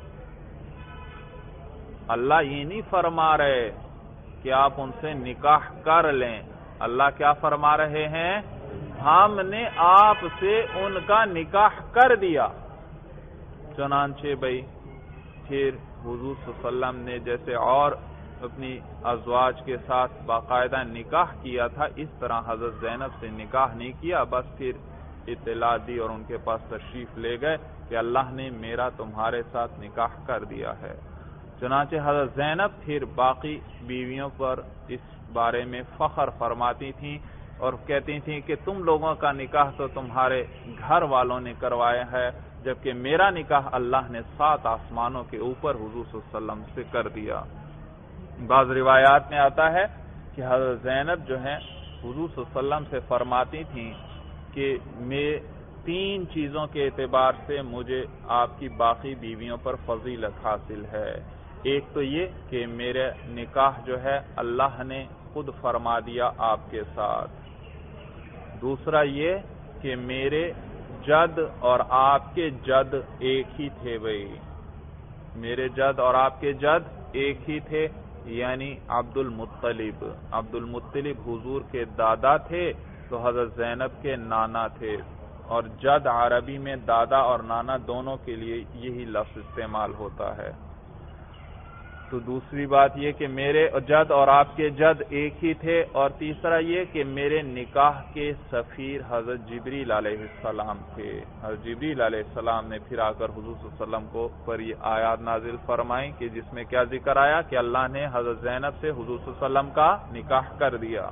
اللہ یہ نہیں فرما رہے کہ آپ ان سے نکاح کر لیں، اللہ کیا فرما رہے ہیں؟ ہم نے آپ سے ان کا نکاح کر دیا. چنانچہ بھائی پھر حضور صلی اللہ علیہ وسلم نے جیسے اور اپنی ازواج کے ساتھ باقاعدہ نکاح کیا تھا، اس طرح حضرت زینب سے نکاح نہیں کیا، بس پھر اطلاع دی اور ان کے پاس تشریف لے گئے کہ اللہ نے میرا تمہارے ساتھ نکاح کر دیا ہے۔ چنانچہ حضرت زینب پھر باقی بیویوں پر اس بارے میں فخر فرماتی تھیں اور کہتی تھیں کہ تم لوگوں کا نکاح تو تمہارے گھر والوں نے کروایا ہے، جبکہ میرا نکاح اللہ نے سات آسمانوں کے اوپر حضور صلی اللہ علیہ وسلم سے کر دیا۔ بعض روایات میں آتا ہے کہ حضرت زینب جو ہیں حضور صلی اللہ علیہ وسلم سے فرماتی تھیں کہ میں تین چیزوں کے اعتبار سے مجھے آپ کی باقی بیویوں پر فضیلت حاصل ہے۔ ایک تو یہ کہ میرے نکاح جو ہے اللہ نے خود فرما دیا آپ کے ساتھ، دوسرا یہ کہ میرے جد اور آپ کے جد ایک ہی تھے، بھائی میرے جد اور آپ کے جد ایک ہی تھے، یعنی عبد المطلب عبد المطلب حضور کے دادا تھے تو حضرت زینب کے نانا تھے، اور جد عربی میں دادا اور نانا دونوں کے لیے یہی لفظ استعمال ہوتا ہے۔ تو دوسری بات یہ کہ میرے جد اور آپ کے جد ایک ہی تھے، اور تیسرا یہ کہ میرے نکاح کے سفیر حضرت جبریل علیہ السلام تھے۔ حضرت جبریل علیہ السلام نے پھر آ کر حضور صلی اللہ علیہ وسلم کو پر یہ آیات نازل فرمائیں کہ جس میں کیا ذکر آیا کہ اللہ نے حضرت زینب سے حضور صلی اللہ علیہ وسلم کا نکاح کر دیا۔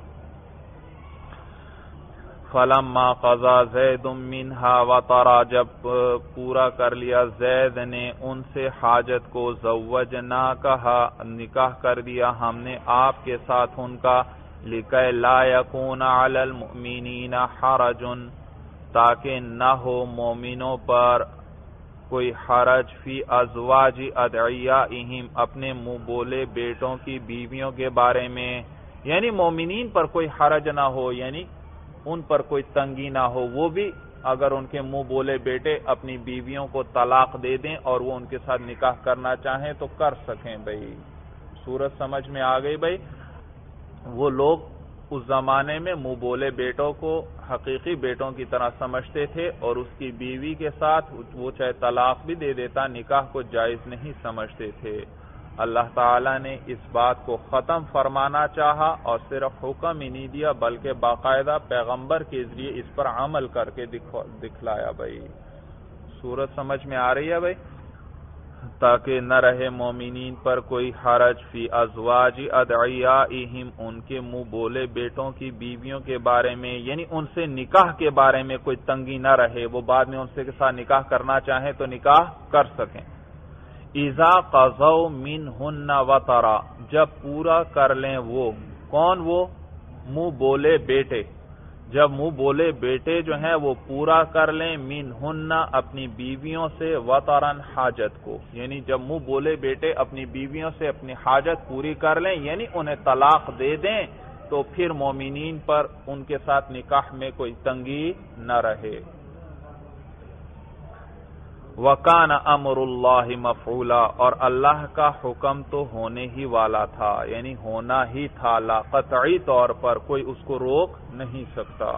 فَلَمَّا قَضَى زَيْدٌ مِّنْهَا وَطَرًا، جب پورا کر لیا زید نے ان سے حاجت کو، زَوَّجْنَاكَهَا نکاح کر دیا ہم نے آپ کے ساتھ ان کا، لِكَيْ لَا يَكُونَ عَلَى الْمُؤْمِنِينَ حَرَجٌ تاکہ نہ ہو مومنوں پر کوئی حرج، فی ازواج ادعیائہم اپنے منہ بولے بیٹوں کی بیویوں کے بارے میں، یعنی مومنین پر کوئی حرج نہ ہو، یعنی ان پر کوئی تنگی نہ ہو، وہ بھی اگر ان کے منہ بولے بیٹے اپنی بیویوں کو طلاق دے دیں اور وہ ان کے ساتھ نکاح کرنا چاہیں تو کر سکیں۔ بھائی صورت سمجھ میں آ گئی؟ بھائی وہ لوگ اس زمانے میں منہ بولے بیٹوں کو حقیقی بیٹوں کی طرح سمجھتے تھے، اور اس کی بیوی کے ساتھ وہ چاہے طلاق بھی دے دیتا نکاح کو جائز نہیں سمجھتے تھے۔ اللہ تعالیٰ نے اس بات کو ختم فرمانا چاہا اور صرف حکم ہی نہیں دیا بلکہ باقاعدہ پیغمبر کے ذریعے اس پر عمل کر کے دکھلایا۔ بھائی صورت سمجھ میں آ رہی ہے بھائی؟ تاکہ نہ رہے مومنین پر کوئی حرج، فی ازواج ادعیائہم ان کے منہ بولے بیٹوں کی بیویوں کے بارے میں، یعنی ان سے نکاح کے بارے میں کوئی تنگی نہ رہے، وہ بعد میں ان سے کے ساتھ نکاح کرنا چاہیں تو نکاح کر سکیں۔ اذا قضوا منہن وطرا جب پورا کر لیں وہ، کون وہ؟ منہ بولے بیٹے، جب منہ بولے بیٹے جو ہیں وہ پورا کر لیں منہن اپنی بیویوں سے، وطرن حاجت کو، یعنی جب منہ بولے بیٹے اپنی بیویوں سے اپنی حاجت پوری کر لیں یعنی انہیں طلاق دے دیں، تو پھر مومنین پر ان کے ساتھ نکاح میں کوئی تنگی نہ رہے۔ وَكَانَ أَمْرُ اللَّهِ مَفْعُولًا اور اللہ کا حکم تو ہونے ہی والا تھا، یعنی ہونا ہی تھا، لا قطعی طور پر کوئی اس کو روک نہیں سکتا۔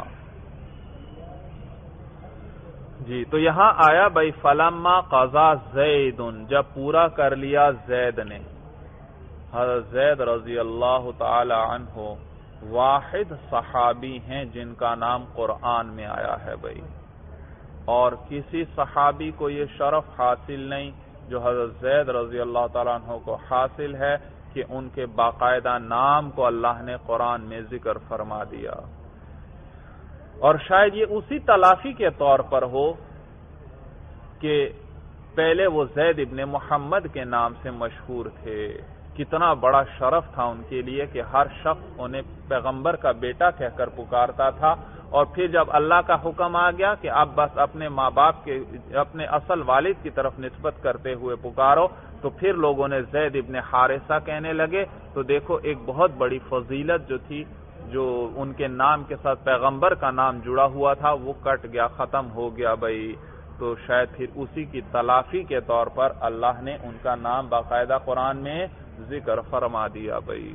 جی تو یہاں آیا بھائی فَلَمَّا قَضَى زَيْدٌ جب پورا کر لیا زید نے۔ حضرت زید رضی اللہ تعالی عنہ واحد صحابی ہیں جن کا نام قرآن میں آیا ہے بھائی، اور کسی صحابی کو یہ شرف حاصل نہیں جو حضرت زید رضی اللہ تعالیٰ عنہ کو حاصل ہے کہ ان کے باقاعدہ نام کو اللہ نے قرآن میں ذکر فرما دیا، اور شاید یہ اسی تلافی کے طور پر ہو کہ پہلے وہ زید ابن محمد کے نام سے مشہور تھے۔ کتنا بڑا شرف تھا ان کے لیے کہ ہر شخص انہیں پیغمبر کا بیٹا کہہ کر پکارتا تھا، اور پھر جب اللہ کا حکم آ گیا کہ اب بس اپنے ماں باپ کے اپنے اصل والد کی طرف نسبت کرتے ہوئے پکارو، تو پھر لوگوں نے زید ابن حارثہ کہنے لگے۔ تو دیکھو ایک بہت بڑی فضیلت جو تھی، جو ان کے نام کے ساتھ پیغمبر کا نام جڑا ہوا تھا، وہ کٹ گیا، ختم ہو گیا بھائی۔ تو شاید پھر اسی کی تلافی کے طور پر اللہ نے ان کا نام باقاعدہ قرآن میں ذکر فرما دیا بھائی۔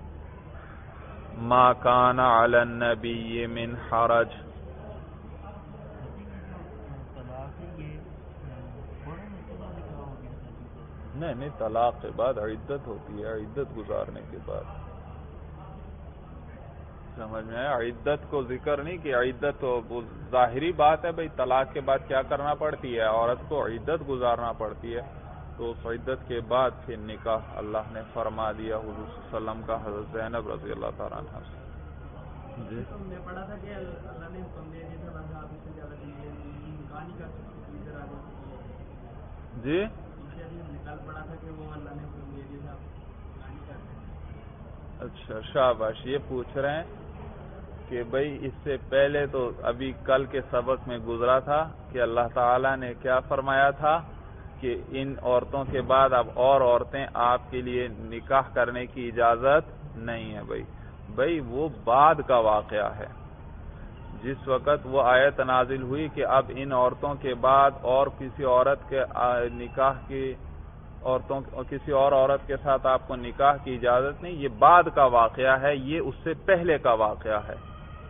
ما کان علی النبی من حرج نہیں نہیں طلاق کے بعد عدت ہوتی ہے، عدت گزارنے کے بعد، سمجھ میں آیا؟ عدت کو ذکر نہیں کہ عدت تو ظاہری بات ہے بھئی طلاق کے بعد کیا کرنا پڑتی ہے، عورت کو عدت گزارنا پڑتی ہے، تو اس عدت کے بعد پھر نکاح اللہ نے فرما دیا حضور صلی اللہ علیہ وسلم کا حضرت زینب رضی اللہ تعالیٰ عنہ سے۔ جی میں پڑھا تھا کہ اللہ نے حکم دے دیا تھا بس آپ اس سے زیادہ نکاح نہیں کر سکتے، ادھر آگے جی نکال پڑا تھا کہ وہ اللہ نے حکم دے دیا تھا نکاح نہیں کر سکتے۔ اچھا شاباش، یہ پوچھ رہے ہیں کہ بھئی اس سے پہلے تو ابھی کل کے سبق میں گزرا تھا کہ اللہ تعالیٰ نے کیا فرمایا تھا کہ ان عورتوں کے بعد اب اور عورتیں آپ کے لیے نکاح کرنے کی اجازت نہیں ہے۔ بھئی بھئی وہ بعد کا واقعہ ہے، جس وقت وہ آیت نازل ہوئی کہ اب ان عورتوں کے بعد اور کسی عورت کے نکاح کی عورتوں کسی اور عورت کے ساتھ آپ کو نکاح کی اجازت نہیں، یہ بعد کا واقعہ ہے، یہ اس سے پہلے کا واقعہ ہے،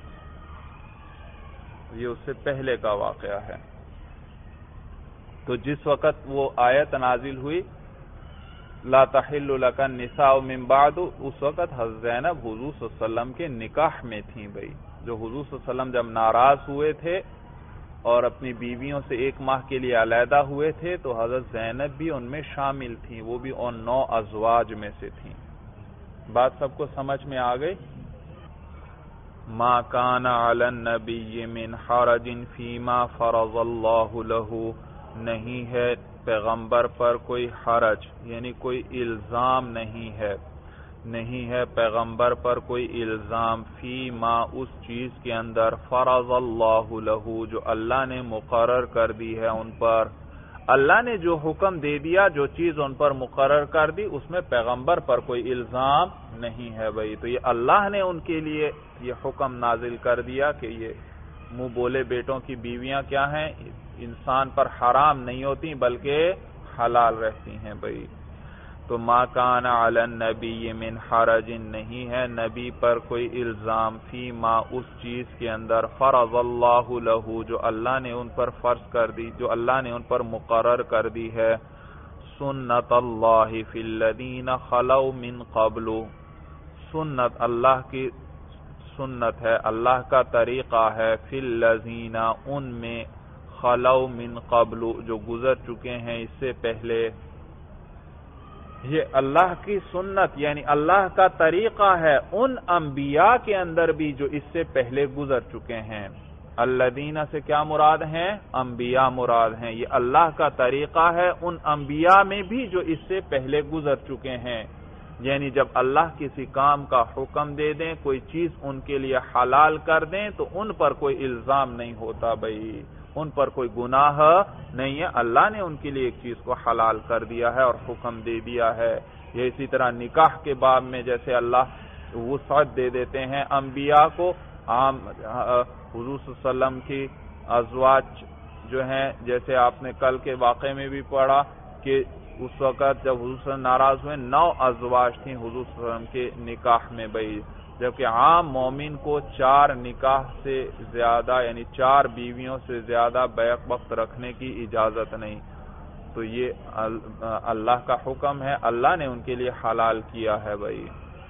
یہ اس سے پہلے کا واقعہ ہے۔ تو جس وقت وہ آیت نازل ہوئی لا تحل لک النساء من بعد، اس وقت حضرت زینب حضور صلی اللہ علیہ وسلم کے نکاح میں تھیں بھئی، جو حضور صلی اللہ علیہ وسلم جب ناراض ہوئے تھے اور اپنی بیویوں سے ایک ماہ کے لیے علیحدہ ہوئے تھے تو حضرت زینب بھی ان میں شامل تھیں، وہ بھی ان نو ازواج میں سے تھیں۔ بات سب کو سمجھ میں آ گئی؟ ما کان علی النبی من حرج فیما فرض اللہ لہ، نہیں ہے پیغمبر پر کوئی حرج یعنی کوئی الزام نہیں ہے، نہیں ہے پیغمبر پر کوئی الزام فی ما اس چیز کے اندر فرض اللہ لہ جو اللہ نے مقرر کر دی ہے ان پر، اللہ نے جو حکم دے دیا، جو چیز ان پر مقرر کر دی، اس میں پیغمبر پر کوئی الزام نہیں ہے بھئی۔ تو یہ اللہ نے ان کے لیے یہ حکم نازل کر دیا کہ یہ منہ بولے بیٹوں کی بیویاں کیا ہیں، انسان پر حرام نہیں ہوتی بلکہ حلال رہتی ہیں بھئی۔ تو ما کان علی النبی من حرج، نہیں ہے نبی پر کوئی الزام فی ما اس چیز کے اندر فرض اللہ لہ جو اللہ نے ان پر فرض کر دی، جو اللہ نے ان پر مقرر کر دی ہے، سنت اللہ فی الذین خلو من قبل، سنت اللہ کی سنت ہے، اللہ کا طریقہ ہے، فی الذین ان میں خلو من قبل جو گزر چکے ہیں اس سے پہلے، یہ اللہ کی سنت یعنی اللہ کا طریقہ ہے ان انبیاء کے اندر بھی جو اس سے پہلے گزر چکے ہیں۔ الذین سے کیا مراد ہیں؟ انبیاء مراد ہیں، یہ اللہ کا طریقہ ہے ان انبیاء میں بھی جو اس سے پہلے گزر چکے ہیں، یعنی جب اللہ کسی کام کا حکم دے دیں، کوئی چیز ان کے لیے حلال کر دیں تو ان پر کوئی الزام نہیں ہوتا بھئی، ان پر کوئی گناہ نہیں ہے، اللہ نے ان کے لیے ایک چیز کو حلال کر دیا ہے اور حکم دے دیا ہے۔ یہ اسی طرح نکاح کے باب میں جیسے اللہ وسعت دے دیتے ہیں انبیاء کو، عام حضور صلی اللہ علیہ وسلم کی ازواج جو ہیں، جیسے آپ نے کل کے واقعے میں بھی پڑھا کہ اس وقت جب حضور صلی اللہ علیہ وسلم ناراض ہوئے نو ازواج تھیں حضور صلی اللہ علیہ وسلم کے نکاح میں بھئی، جبکہ عام مومن کو چار نکاح سے زیادہ یعنی چار بیویوں سے زیادہ بیک وقت رکھنے کی اجازت نہیں، تو یہ اللہ کا حکم ہے، اللہ نے ان کے لیے حلال کیا ہے بھئی۔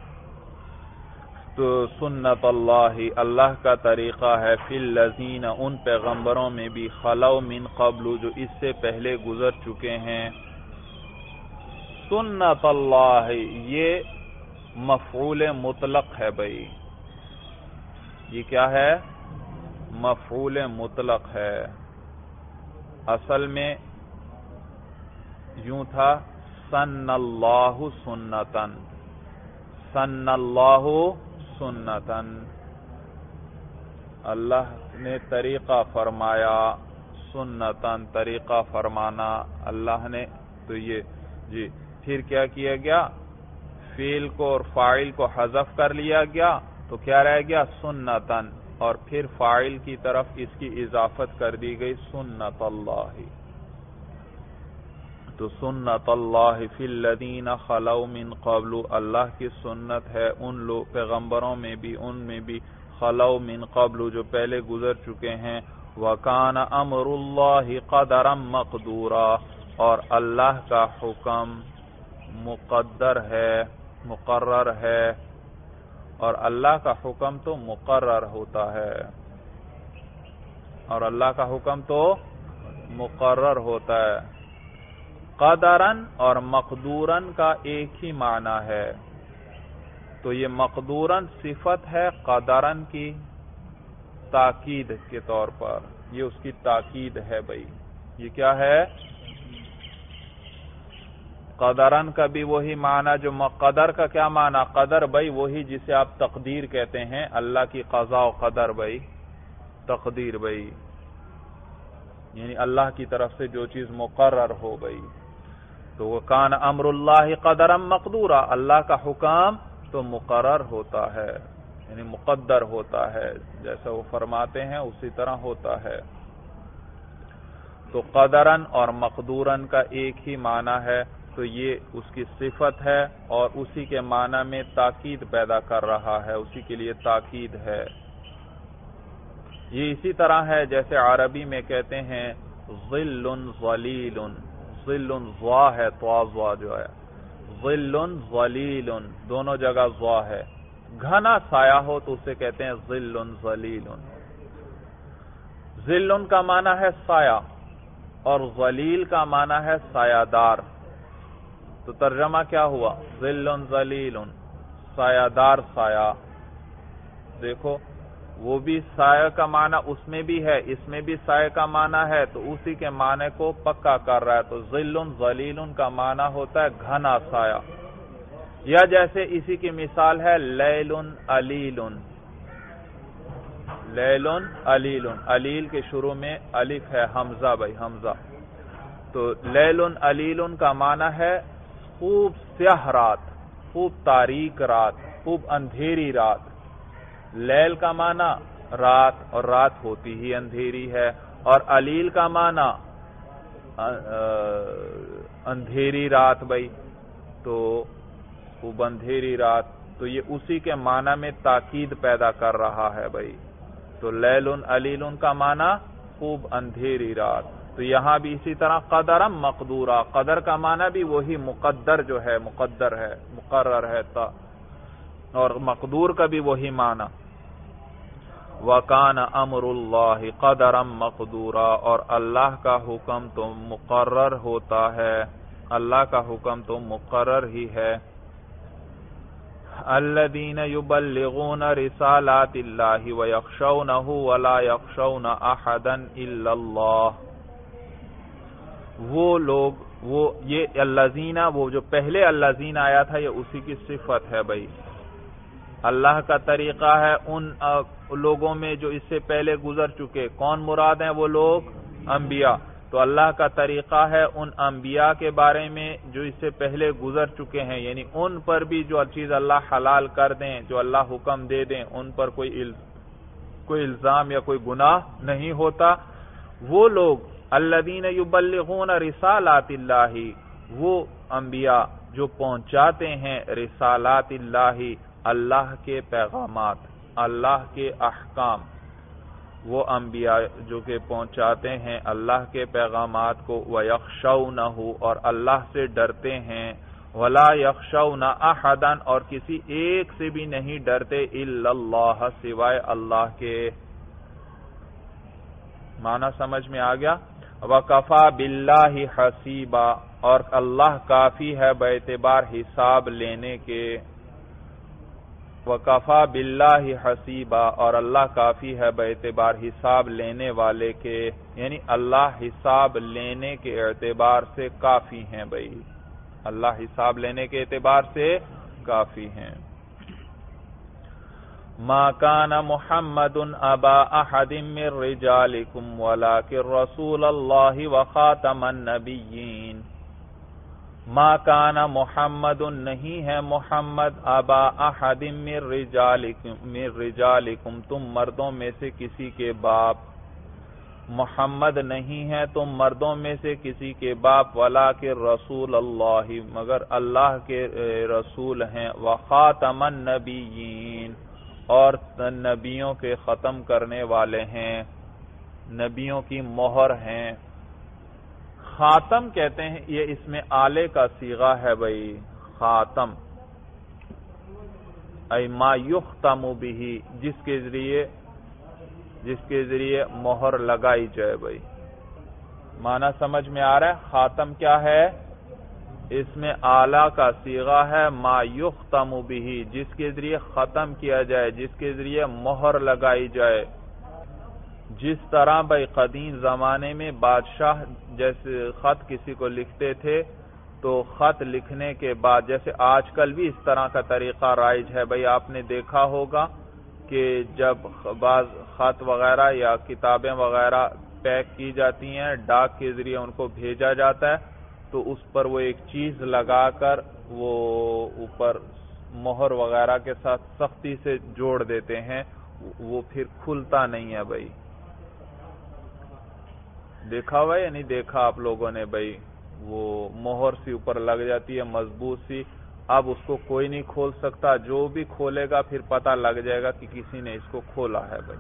تو سنت اللہ، اللہ کا طریقہ ہے، فی الذین ان پیغمبروں میں بھی خلو من قبل جو اس سے پہلے گزر چکے ہیں۔ سنت اللہ یہ مفعول مطلق ہے بھئی، یہ کیا ہے؟ مفعول مطلق ہے، اصل میں یوں تھا سن اللہ سنتن، سن اللہ سنتن، اللہ نے طریقہ فرمایا، سنتن طریقہ فرمانا اللہ نے، تو یہ جی پھر کیا کیا گیا؟ فعل کو اور فاعل کو حذف کر لیا گیا تو کیا رہ گیا؟ سنتن، اور پھر فاعل کی طرف اس کی اضافت کر دی گئی سنت اللہ، تو سنت اللہ فی الذین خلو من قبل، اللہ کی سنت ہے ان لوگ پیغمبروں میں بھی، ان میں بھی خلو من قبل جو پہلے گزر چکے ہیں، وَكَانَ أَمْرُ اللَّهِ قَدَرًا مَقْدُورًا، اور اللہ کا حکم مقدر ہے، مقرر ہے، اور اللہ کا حکم تو مقرر ہوتا ہے، اور اللہ کا حکم تو مقرر ہوتا ہے۔ قدرن اور مقدورن کا ایک ہی معنی ہے، تو یہ مقدورن صفت ہے قدرن کی تاکید کے طور پر، یہ اس کی تاکید ہے بھائی۔ یہ کیا ہے؟ قدرن کا بھی وہی معنی جو قدر کا کیا معنی؟ قدر بھائی وہی جسے آپ تقدیر کہتے ہیں، اللہ کی قضاء و قدر بھائی، تقدیر بھائی، یعنی اللہ کی طرف سے جو چیز مقرر ہو بھائی۔ تو وہ کان امر اللہ قدرا مقدورا، اللہ کا حکم تو مقرر ہوتا ہے، یعنی مقدر ہوتا ہے، جیسا وہ فرماتے ہیں اسی طرح ہوتا ہے۔ تو قدرن اور مقدورن کا ایک ہی معنی ہے، تو یہ اس کی صفت ہے اور اسی کے معنی میں تاکید پیدا کر رہا ہے، اسی کے لیے تاکید ہے۔ یہ اسی طرح ہے جیسے عربی میں کہتے ہیں ظل ظلیل، ظل ضا ہے، طوا ضا جو ہے، ظل ظلیل، دونوں جگہ ضا ہے۔ گھنا سایہ ہو تو اسے کہتے ہیں ظل ظلیل۔ ظل کا معنی ہے سایہ اور ظلیل کا معنی ہے سایہ دار، تو ترجمہ کیا ہوا؟ ظل ظلیل، سایہ دار سایہ۔ دیکھو وہ بھی سایہ کا معنی اس میں بھی ہے، اس میں بھی سایہ کا معنی ہے، تو اسی کے معنی کو پکا کر رہا ہے۔ تو ظل ظلیل کا معنی ہوتا ہے گھنا سایہ، یا جیسے اسی کی مثال ہے لیل علیل، لیل علیل، علیل کے شروع میں الف ہے، حمزہ بھائی حمزہ، تو لیل علیل کا معنی ہے خوب سیاہ رات، خوب تاریک رات، خوب اندھیری رات۔ لیل کا معنی رات، اور رات ہوتی ہی اندھیری ہے، اور علیل کا معنی اندھیری رات بھائی، تو خوب اندھیری رات، تو یہ اسی کے معنی میں تاکید پیدا کر رہا ہے بھائی۔ تو لیل علیل کا معنی خوب اندھیری رات، تو یہاں بھی اسی طرح قدرم مقدورہ، قدر کا معنی بھی وہی مقدر جو ہے، مقدر ہے، مقرر ہے، تا اور مقدور کا بھی وہی معنی۔ وَكَانَ أَمْرُ اللَّهِ قَدَرًا مَقْدُورًا، اور اللہ کا حکم تو مقرر ہوتا ہے، اللہ کا حکم تو مقرر ہی ہے۔ الَّذِينَ يُبَلِّغُونَ رِسَالَاتِ اللَّهِ وَيَخْشَوْنَهُ وَلَا يَخْشَوْنَ أَحَدًا إِلَّا اللَّهِ، وہ لوگ، وہ یہ الَّذِينَ، وہ جو پہلے الَّذِينَ آیا تھا یہ اسی کی صفت ہے بھائی۔ اللہ کا طریقہ ہے ان لوگوں میں جو اس سے پہلے گزر چکے، کون مراد ہیں؟ وہ لوگ انبیاء، تو اللہ کا طریقہ ہے ان انبیاء کے بارے میں جو اس سے پہلے گزر چکے ہیں، یعنی ان پر بھی جو چیز اللہ حلال کر دیں، جو اللہ حکم دے دیں، ان پر کوئی کوئی الزام یا کوئی گناہ نہیں ہوتا۔ وہ لوگ الذین یبلغون رسالات اللہ، وہ انبیاء جو پہنچاتے ہیں رسالات اللہ، اللہ کے پیغامات، اللہ کے احکام، وہ انبیاء جو کہ پہنچاتے ہیں اللہ کے پیغامات کو، وَيَخْشَوْنَهُ، اور اللہ سے ڈرتے ہیں، وَلَا يَخْشَوْنَ أَحَدًا، اور کسی ایک سے بھی نہیں ڈرتے، إِلَّا اللَّهَ، سوائے اللہ کے۔ معنی سمجھ میں آ گیا؟ وَكَفَى بِاللَّهِ حَسِيبًا، اور اللہ کافی ہے باعتبار حساب لینے کے۔ وَكَفَى بِاللَّهِ حَسِيبًا، اور اللہ کافی ہے باعتبار حساب لینے والے کے، یعنی اللہ حساب لینے کے اعتبار سے کافی ہیں بھائی، اللہ حساب لینے کے اعتبار سے کافی ہیں۔ مَا كَانَ مُحَمَّدٌ أَبَا أَحَدٍ مِّن رِّجَالِكُمْ وَلَٰكِن رَّسُولَ اللَّهِ وَخَاتَمَ النَّبِيِّينَ۔ ما کان محمد، نہیں ہے محمد، ابا احد من رجالکم، من رجالکم، تم مردوں میں سے کسی کے باپ، محمد نہیں ہے تم مردوں میں سے کسی کے باپ، ولکن رسول اللہ، مگر اللہ کے رسول ہیں، وخاتم النبیین، اور نبیوں کے ختم کرنے والے ہیں، نبیوں کی مہر ہیں۔ خاتم کہتے ہیں یہ اس میں آلے کا صیغہ ہے بھائی، خاتم ای ما یختم بہ، جس کے ذریعے جس کے ذریعے مہر لگائی جائے بھائی. معنی سمجھ میں آ رہا ہے؟ خاتم کیا ہے؟ اس میں آلہ کا صیغہ ہے ما یختم بہ، جس کے ذریعے ختم کیا جائے، جس کے ذریعے مہر لگائی جائے. جس طرح بھائی قدیم زمانے میں بادشاہ جیسے خط کسی کو لکھتے تھے تو خط لکھنے کے بعد، جیسے آج کل بھی اس طرح کا طریقہ رائج ہے بھائی، آپ نے دیکھا ہوگا کہ جب بعض خط وغیرہ یا کتابیں وغیرہ پیک کی جاتی ہیں، ڈاک کے ذریعے ان کو بھیجا جاتا ہے تو اس پر وہ ایک چیز لگا کر وہ اوپر مہر وغیرہ کے ساتھ سختی سے جوڑ دیتے ہیں، وہ پھر کھلتا نہیں ہے بھائی. دیکھا ہوا یا نہیں دیکھا آپ لوگوں نے بھائی؟ وہ مہر سی اوپر لگ جاتی ہے مضبوط سی، اب اس کو کوئی نہیں کھول سکتا، جو بھی کھولے گا پھر پتہ لگ جائے گا کہ کسی نے اس کو کھولا ہے بھائی.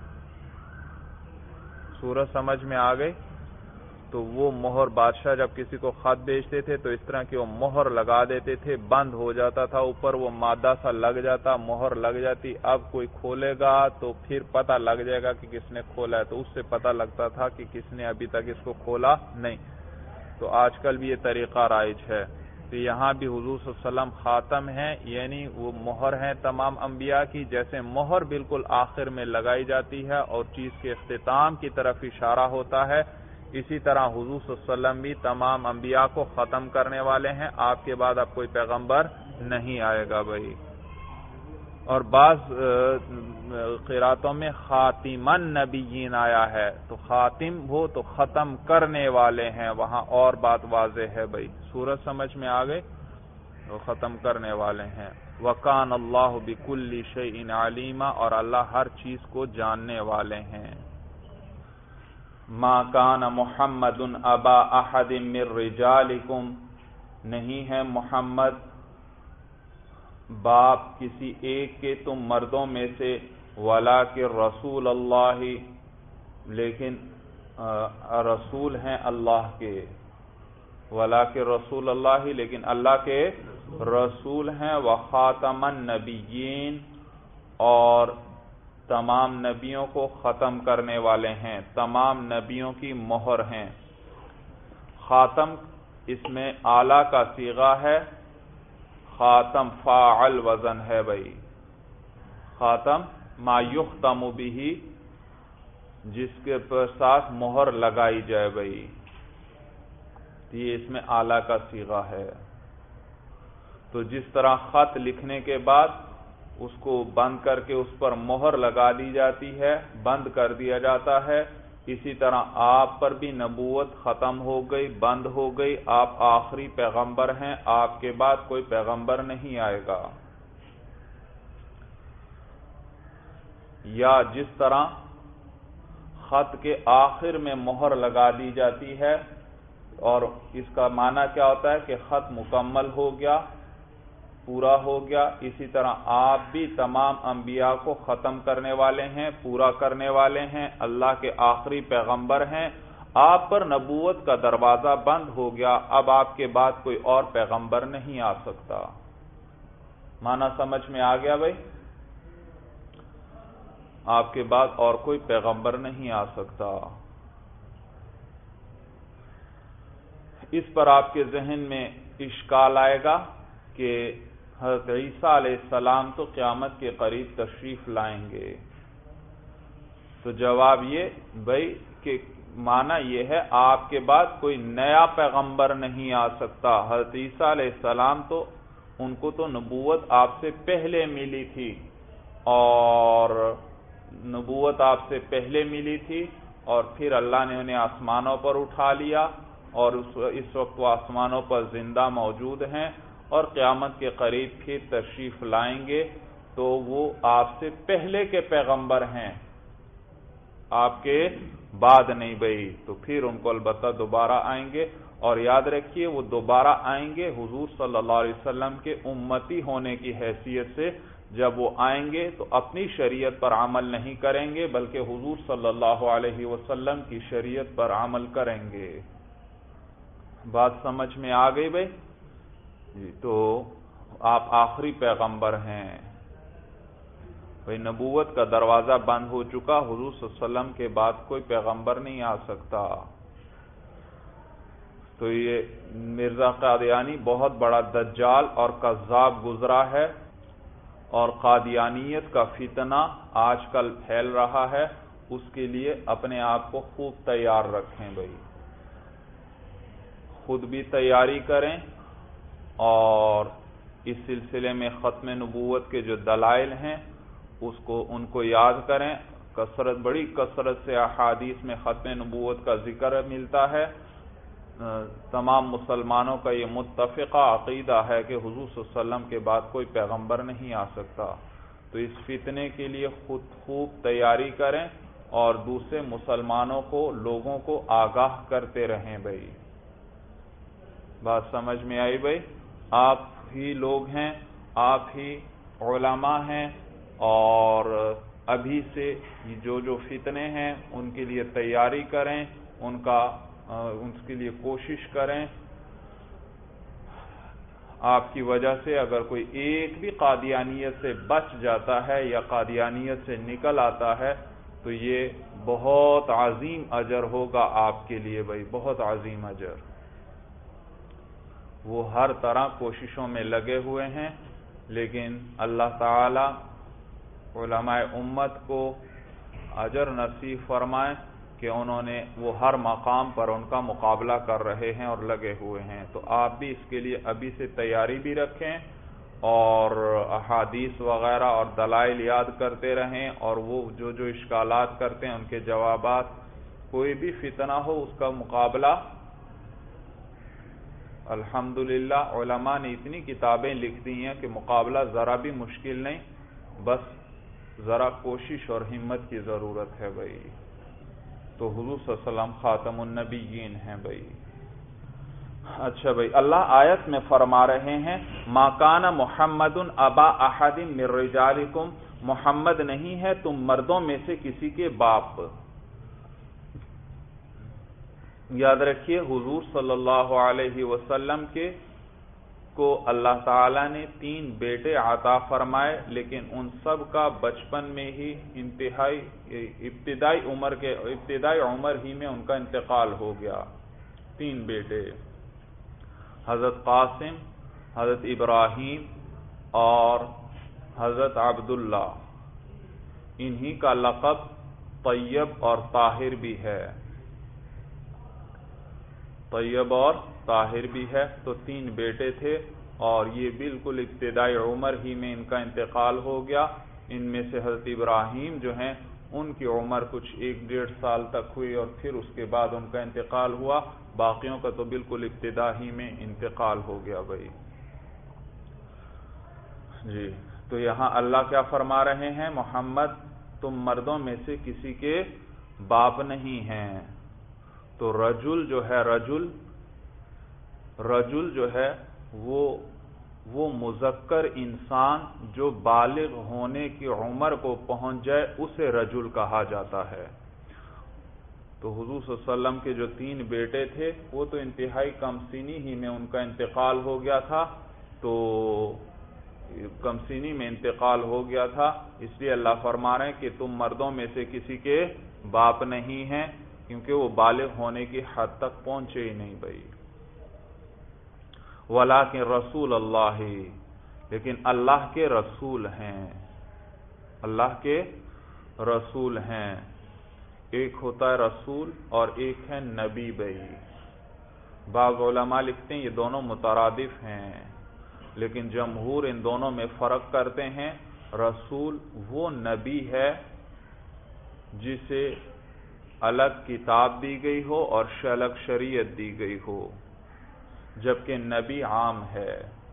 صورت سمجھ میں آ گئی؟ تو وہ مہر بادشاہ جب کسی کو خط بیچتے تھے تو اس طرح کی وہ مہر لگا دیتے تھے، بند ہو جاتا تھا، اوپر وہ مادہ سا لگ جاتا، مہر لگ جاتی. اب کوئی کھولے گا تو پھر پتہ لگ جائے گا کہ کس نے کھولا ہے، تو اس سے پتہ لگتا تھا کہ کس نے ابھی تک اس کو کھولا نہیں. تو آج کل بھی یہ طریقہ رائج ہے. تو یہاں بھی حضور صلی اللہ علیہ وسلم خاتم ہیں، یعنی وہ مہر ہیں تمام انبیاء کی. جیسے مہر بالکل آخر میں لگائی جاتی ہے اور چیز کے اختتام کی طرف اشارہ ہوتا ہے، اسی طرح حضور صلی اللہ علیہ وسلم بھی تمام انبیاء کو ختم کرنے والے ہیں. آپ کے بعد اب کوئی پیغمبر نہیں آئے گا بھائی. اور بعض قراتوں میں خاتم النبیین آیا ہے، تو خاتم ہو تو ختم کرنے والے ہیں، وہاں اور بات واضح ہے بھائی. سورج سمجھ میں آ گئی؟ وہ ختم کرنے والے ہیں. وَكَانَ اللَّهُ بِكُلِّ شَيْءٍ عَلِيمًا، اور اللہ ہر چیز کو جاننے والے ہیں. مَا كَانَ مُحَمَّدٌ أَبَا أَحَدٍ مِّن رِّجَالِكُمْ، نہیں ہے محمد باپ کسی ایک کے تم مردوں میں سے، وَلَٰكِن رسول اللہ، لیکن رسول ہیں اللہ کے. وَلَٰكِن رسول اللہ، لیکن اللہ کے رسول ہیں. وَخَاتَمَ النَّبِيِّينَ، اور تمام نبیوں کو ختم کرنے والے ہیں، تمام نبیوں کی مہر ہیں. خاتم اس میں آلہ کا صیغہ ہے، خاتم فاعل وزن ہے بھائی. خاتم ما یختم بہ، جس کے ساتھ مہر لگائی جائے بھائی. یہ اس میں آلہ کا صیغہ ہے. تو جس طرح خط لکھنے کے بعد اس کو بند کر کے اس پر مہر لگا دی جاتی ہے، بند کر دیا جاتا ہے، اسی طرح آپ پر بھی نبوت ختم ہو گئی، بند ہو گئی، آپ آخری پیغمبر ہیں، آپ کے بعد کوئی پیغمبر نہیں آئے گا. یا جس طرح خط کے آخر میں مہر لگا دی جاتی ہے، اور اس کا معنی کیا ہوتا ہے کہ خط مکمل ہو گیا، پورا ہو گیا. اسی طرح آپ بھی تمام انبیاء کو ختم کرنے والے ہیں، پورا کرنے والے ہیں، اللہ کے آخری پیغمبر ہیں. آپ پر نبوت کا دروازہ بند ہو گیا، اب آپ کے بعد کوئی اور پیغمبر نہیں آ سکتا. معنی سمجھ میں آ گیا بھائی؟ آپ کے بعد اور کوئی پیغمبر نہیں آ سکتا. اس پر آپ کے ذہن میں اشکال آئے گا کہ حضرت عیسیٰ علیہ السلام تو قیامت کے قریب تشریف لائیں گے. تو جواب یہ بھائی کہ معنی یہ ہے آپ کے بعد کوئی نیا پیغمبر نہیں آ سکتا. حضرت عیسیٰ علیہ السلام تو ان کو تو نبوت آپ سے پہلے ملی تھی، اور نبوت آپ سے پہلے ملی تھی، اور پھر اللہ نے انہیں آسمانوں پر اٹھا لیا، اور اس وقت وہ آسمانوں پر زندہ موجود ہیں، اور قیامت کے قریب پھر تشریف لائیں گے. تو وہ آپ سے پہلے کے پیغمبر ہیں، آپ کے بعد نہیں بھائی. تو پھر ان کو البتہ دوبارہ آئیں گے، اور یاد رکھیے وہ دوبارہ آئیں گے حضور صلی اللہ علیہ وسلم کے امتی ہونے کی حیثیت سے. جب وہ آئیں گے تو اپنی شریعت پر عمل نہیں کریں گے، بلکہ حضور صلی اللہ علیہ وسلم کی شریعت پر عمل کریں گے. بات سمجھ میں آ گئی بھائی جی؟ تو آپ آخری پیغمبر ہیں بھائی، نبوت کا دروازہ بند ہو چکا، حضور صلی اللہ علیہ وسلم کے بعد کوئی پیغمبر نہیں آ سکتا۔ تو یہ مرزا قادیانی بہت بڑا دجال اور کذاب گزرا ہے، اور قادیانیت کا فتنہ آج کل پھیل رہا ہے، اس کے لیے اپنے آپ کو خوب تیار رکھیں بھائی، خود بھی تیاری کریں، اور اس سلسلے میں ختم نبوت کے جو دلائل ہیں اس کو ان کو یاد کریں۔ کثرت بڑی کثرت سے احادیث میں ختم نبوت کا ذکر ملتا ہے۔ تمام مسلمانوں کا یہ متفقہ عقیدہ ہے کہ حضور صلی اللہ علیہ وسلم کے بعد کوئی پیغمبر نہیں آ سکتا۔ تو اس فتنے کے لیے خود خوب تیاری کریں اور دوسرے مسلمانوں کو، لوگوں کو آگاہ کرتے رہیں بھائی۔ بات سمجھ میں آئی بھائی؟ آپ ہی لوگ ہیں، آپ ہی علماء ہیں، اور ابھی سے جو جو فتنے ہیں ان کے لیے تیاری کریں، ان کا ان کے لیے کوشش کریں۔ آپ کی وجہ سے اگر کوئی ایک بھی قادیانیت سے بچ جاتا ہے یا قادیانیت سے نکل آتا ہے تو یہ بہت عظیم اجر ہوگا آپ کے لیے بھائی، بہت عظیم اجر۔ وہ ہر طرح کوششوں میں لگے ہوئے ہیں، لیکن اللہ تعالی علماء امت کو اجر نصیب فرمائے کہ انہوں نے وہ ہر مقام پر ان کا مقابلہ کر رہے ہیں اور لگے ہوئے ہیں۔ تو آپ بھی اس کے لیے ابھی سے تیاری بھی رکھیں، اور احادیث وغیرہ اور دلائل یاد کرتے رہیں، اور وہ جو جو اشکالات کرتے ہیں ان کے جوابات، کوئی بھی فتنہ ہو اس کا مقابلہ۔ الحمدللہ علماء نے اتنی کتابیں لکھ دی ہیں کہ مقابلہ ذرا بھی مشکل نہیں، بس ذرا کوشش اور ہمت کی ضرورت ہے بھائی۔ تو حضور صلی اللہ علیہ وسلم خاتم النبیین ہیں بھائی۔ اچھا بھائی، اللہ آیت میں فرما رہے ہیں ما کان محمد ابا احد من رجالکم، محمد نہیں ہے تم مردوں میں سے کسی کے باپ۔ یاد رکھیے حضور صلی اللہ علیہ وسلم کے کو اللہ تعالیٰ نے تین بیٹے عطا فرمائے، لیکن ان سب کا بچپن میں ہی انتہائی ابتدائی عمر کے ابتدائی عمر ہی میں ان کا انتقال ہو گیا۔ تین بیٹے، حضرت قاسم، حضرت ابراہیم اور حضرت عبداللہ، انہی کا لقب طیب اور طاہر بھی ہے، طیب اور طاہر بھی ہے۔ تو تین بیٹے تھے، اور یہ بالکل ابتدائی عمر ہی میں ان کا انتقال ہو گیا۔ ان میں سے حضرت ابراہیم جو ہیں ان کی عمر کچھ ایک ڈیڑھ سال تک ہوئی، اور پھر اس کے بعد ان کا انتقال ہوا۔ باقیوں کا تو بالکل ابتدا ہی میں انتقال ہو گیا بھائی جی۔ تو یہاں اللہ کیا فرما رہے ہیں؟ محمد تم مردوں میں سے کسی کے باپ نہیں ہیں۔ تو رجل جو ہے رجل رجل جو ہے وہ وہ مذکر انسان جو بالغ ہونے کی عمر کو پہنچ جائے اسے رجل کہا جاتا ہے۔ تو حضور صلی اللہ علیہ وسلم کے جو تین بیٹے تھے وہ تو انتہائی کم سنی ہی میں ان کا انتقال ہو گیا تھا، تو کم سنی میں انتقال ہو گیا تھا، اس لیے اللہ فرما رہے ہیں کہ تم مردوں میں سے کسی کے باپ نہیں ہیں، کیونکہ وہ بالغ ہونے کی حد تک پہنچے ہی نہیں بھائی۔ ولیکن رسول اللہ، لیکن اللہ کے رسول ہیں، اللہ کے رسول ہیں۔ ایک ہوتا ہے رسول اور ایک ہے نبی بھائی۔ بعض علماء لکھتے ہیں یہ دونوں مترادف ہیں، لیکن جمہور ان دونوں میں فرق کرتے ہیں۔ رسول وہ نبی ہے جسے الگ کتاب دی گئی ہو اور الگ شریعت دی گئی ہو، جبکہ نبی عام ہے،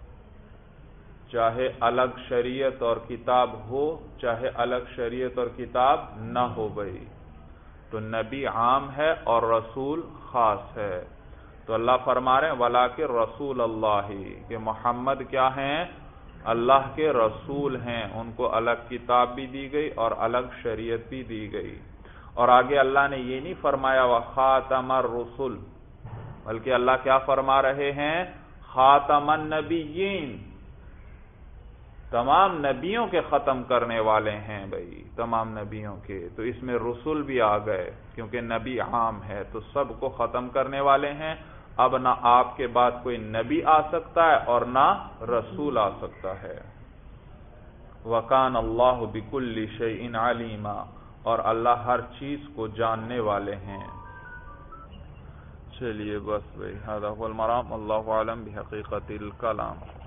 چاہے الگ شریعت اور کتاب ہو چاہے الگ شریعت اور کتاب نہ ہو بھائی۔ تو نبی عام ہے اور رسول خاص ہے۔ تو اللہ فرما رہے ہیں ولیکن رسول اللہ، کہ محمد کیا ہیں؟ اللہ کے رسول ہیں، ان کو الگ کتاب بھی دی گئی اور الگ شریعت بھی دی گئی۔ اور آگے اللہ نے یہ نہیں فرمایا وخاتم الرسل، بلکہ اللہ کیا فرما رہے ہیں؟ خاتم النبیین، تمام نبیوں کے ختم کرنے والے ہیں بھائی، تمام نبیوں کے. تو اس میں رسول بھی آ گئے کیونکہ نبی عام ہے تو سب کو ختم کرنے والے ہیں. اب نہ آپ کے بعد کوئی نبی آ سکتا ہے اور نہ رسول آ سکتا ہے. وَكَانَ اللَّهُ بِكُلِّ شَيْءٍ عَلِيمًا، اور اللہ ہر چیز کو جاننے والے ہیں. چلیے بس بھائی، هذا هو المرام، اللہ اعلم بحقیقت الکلام.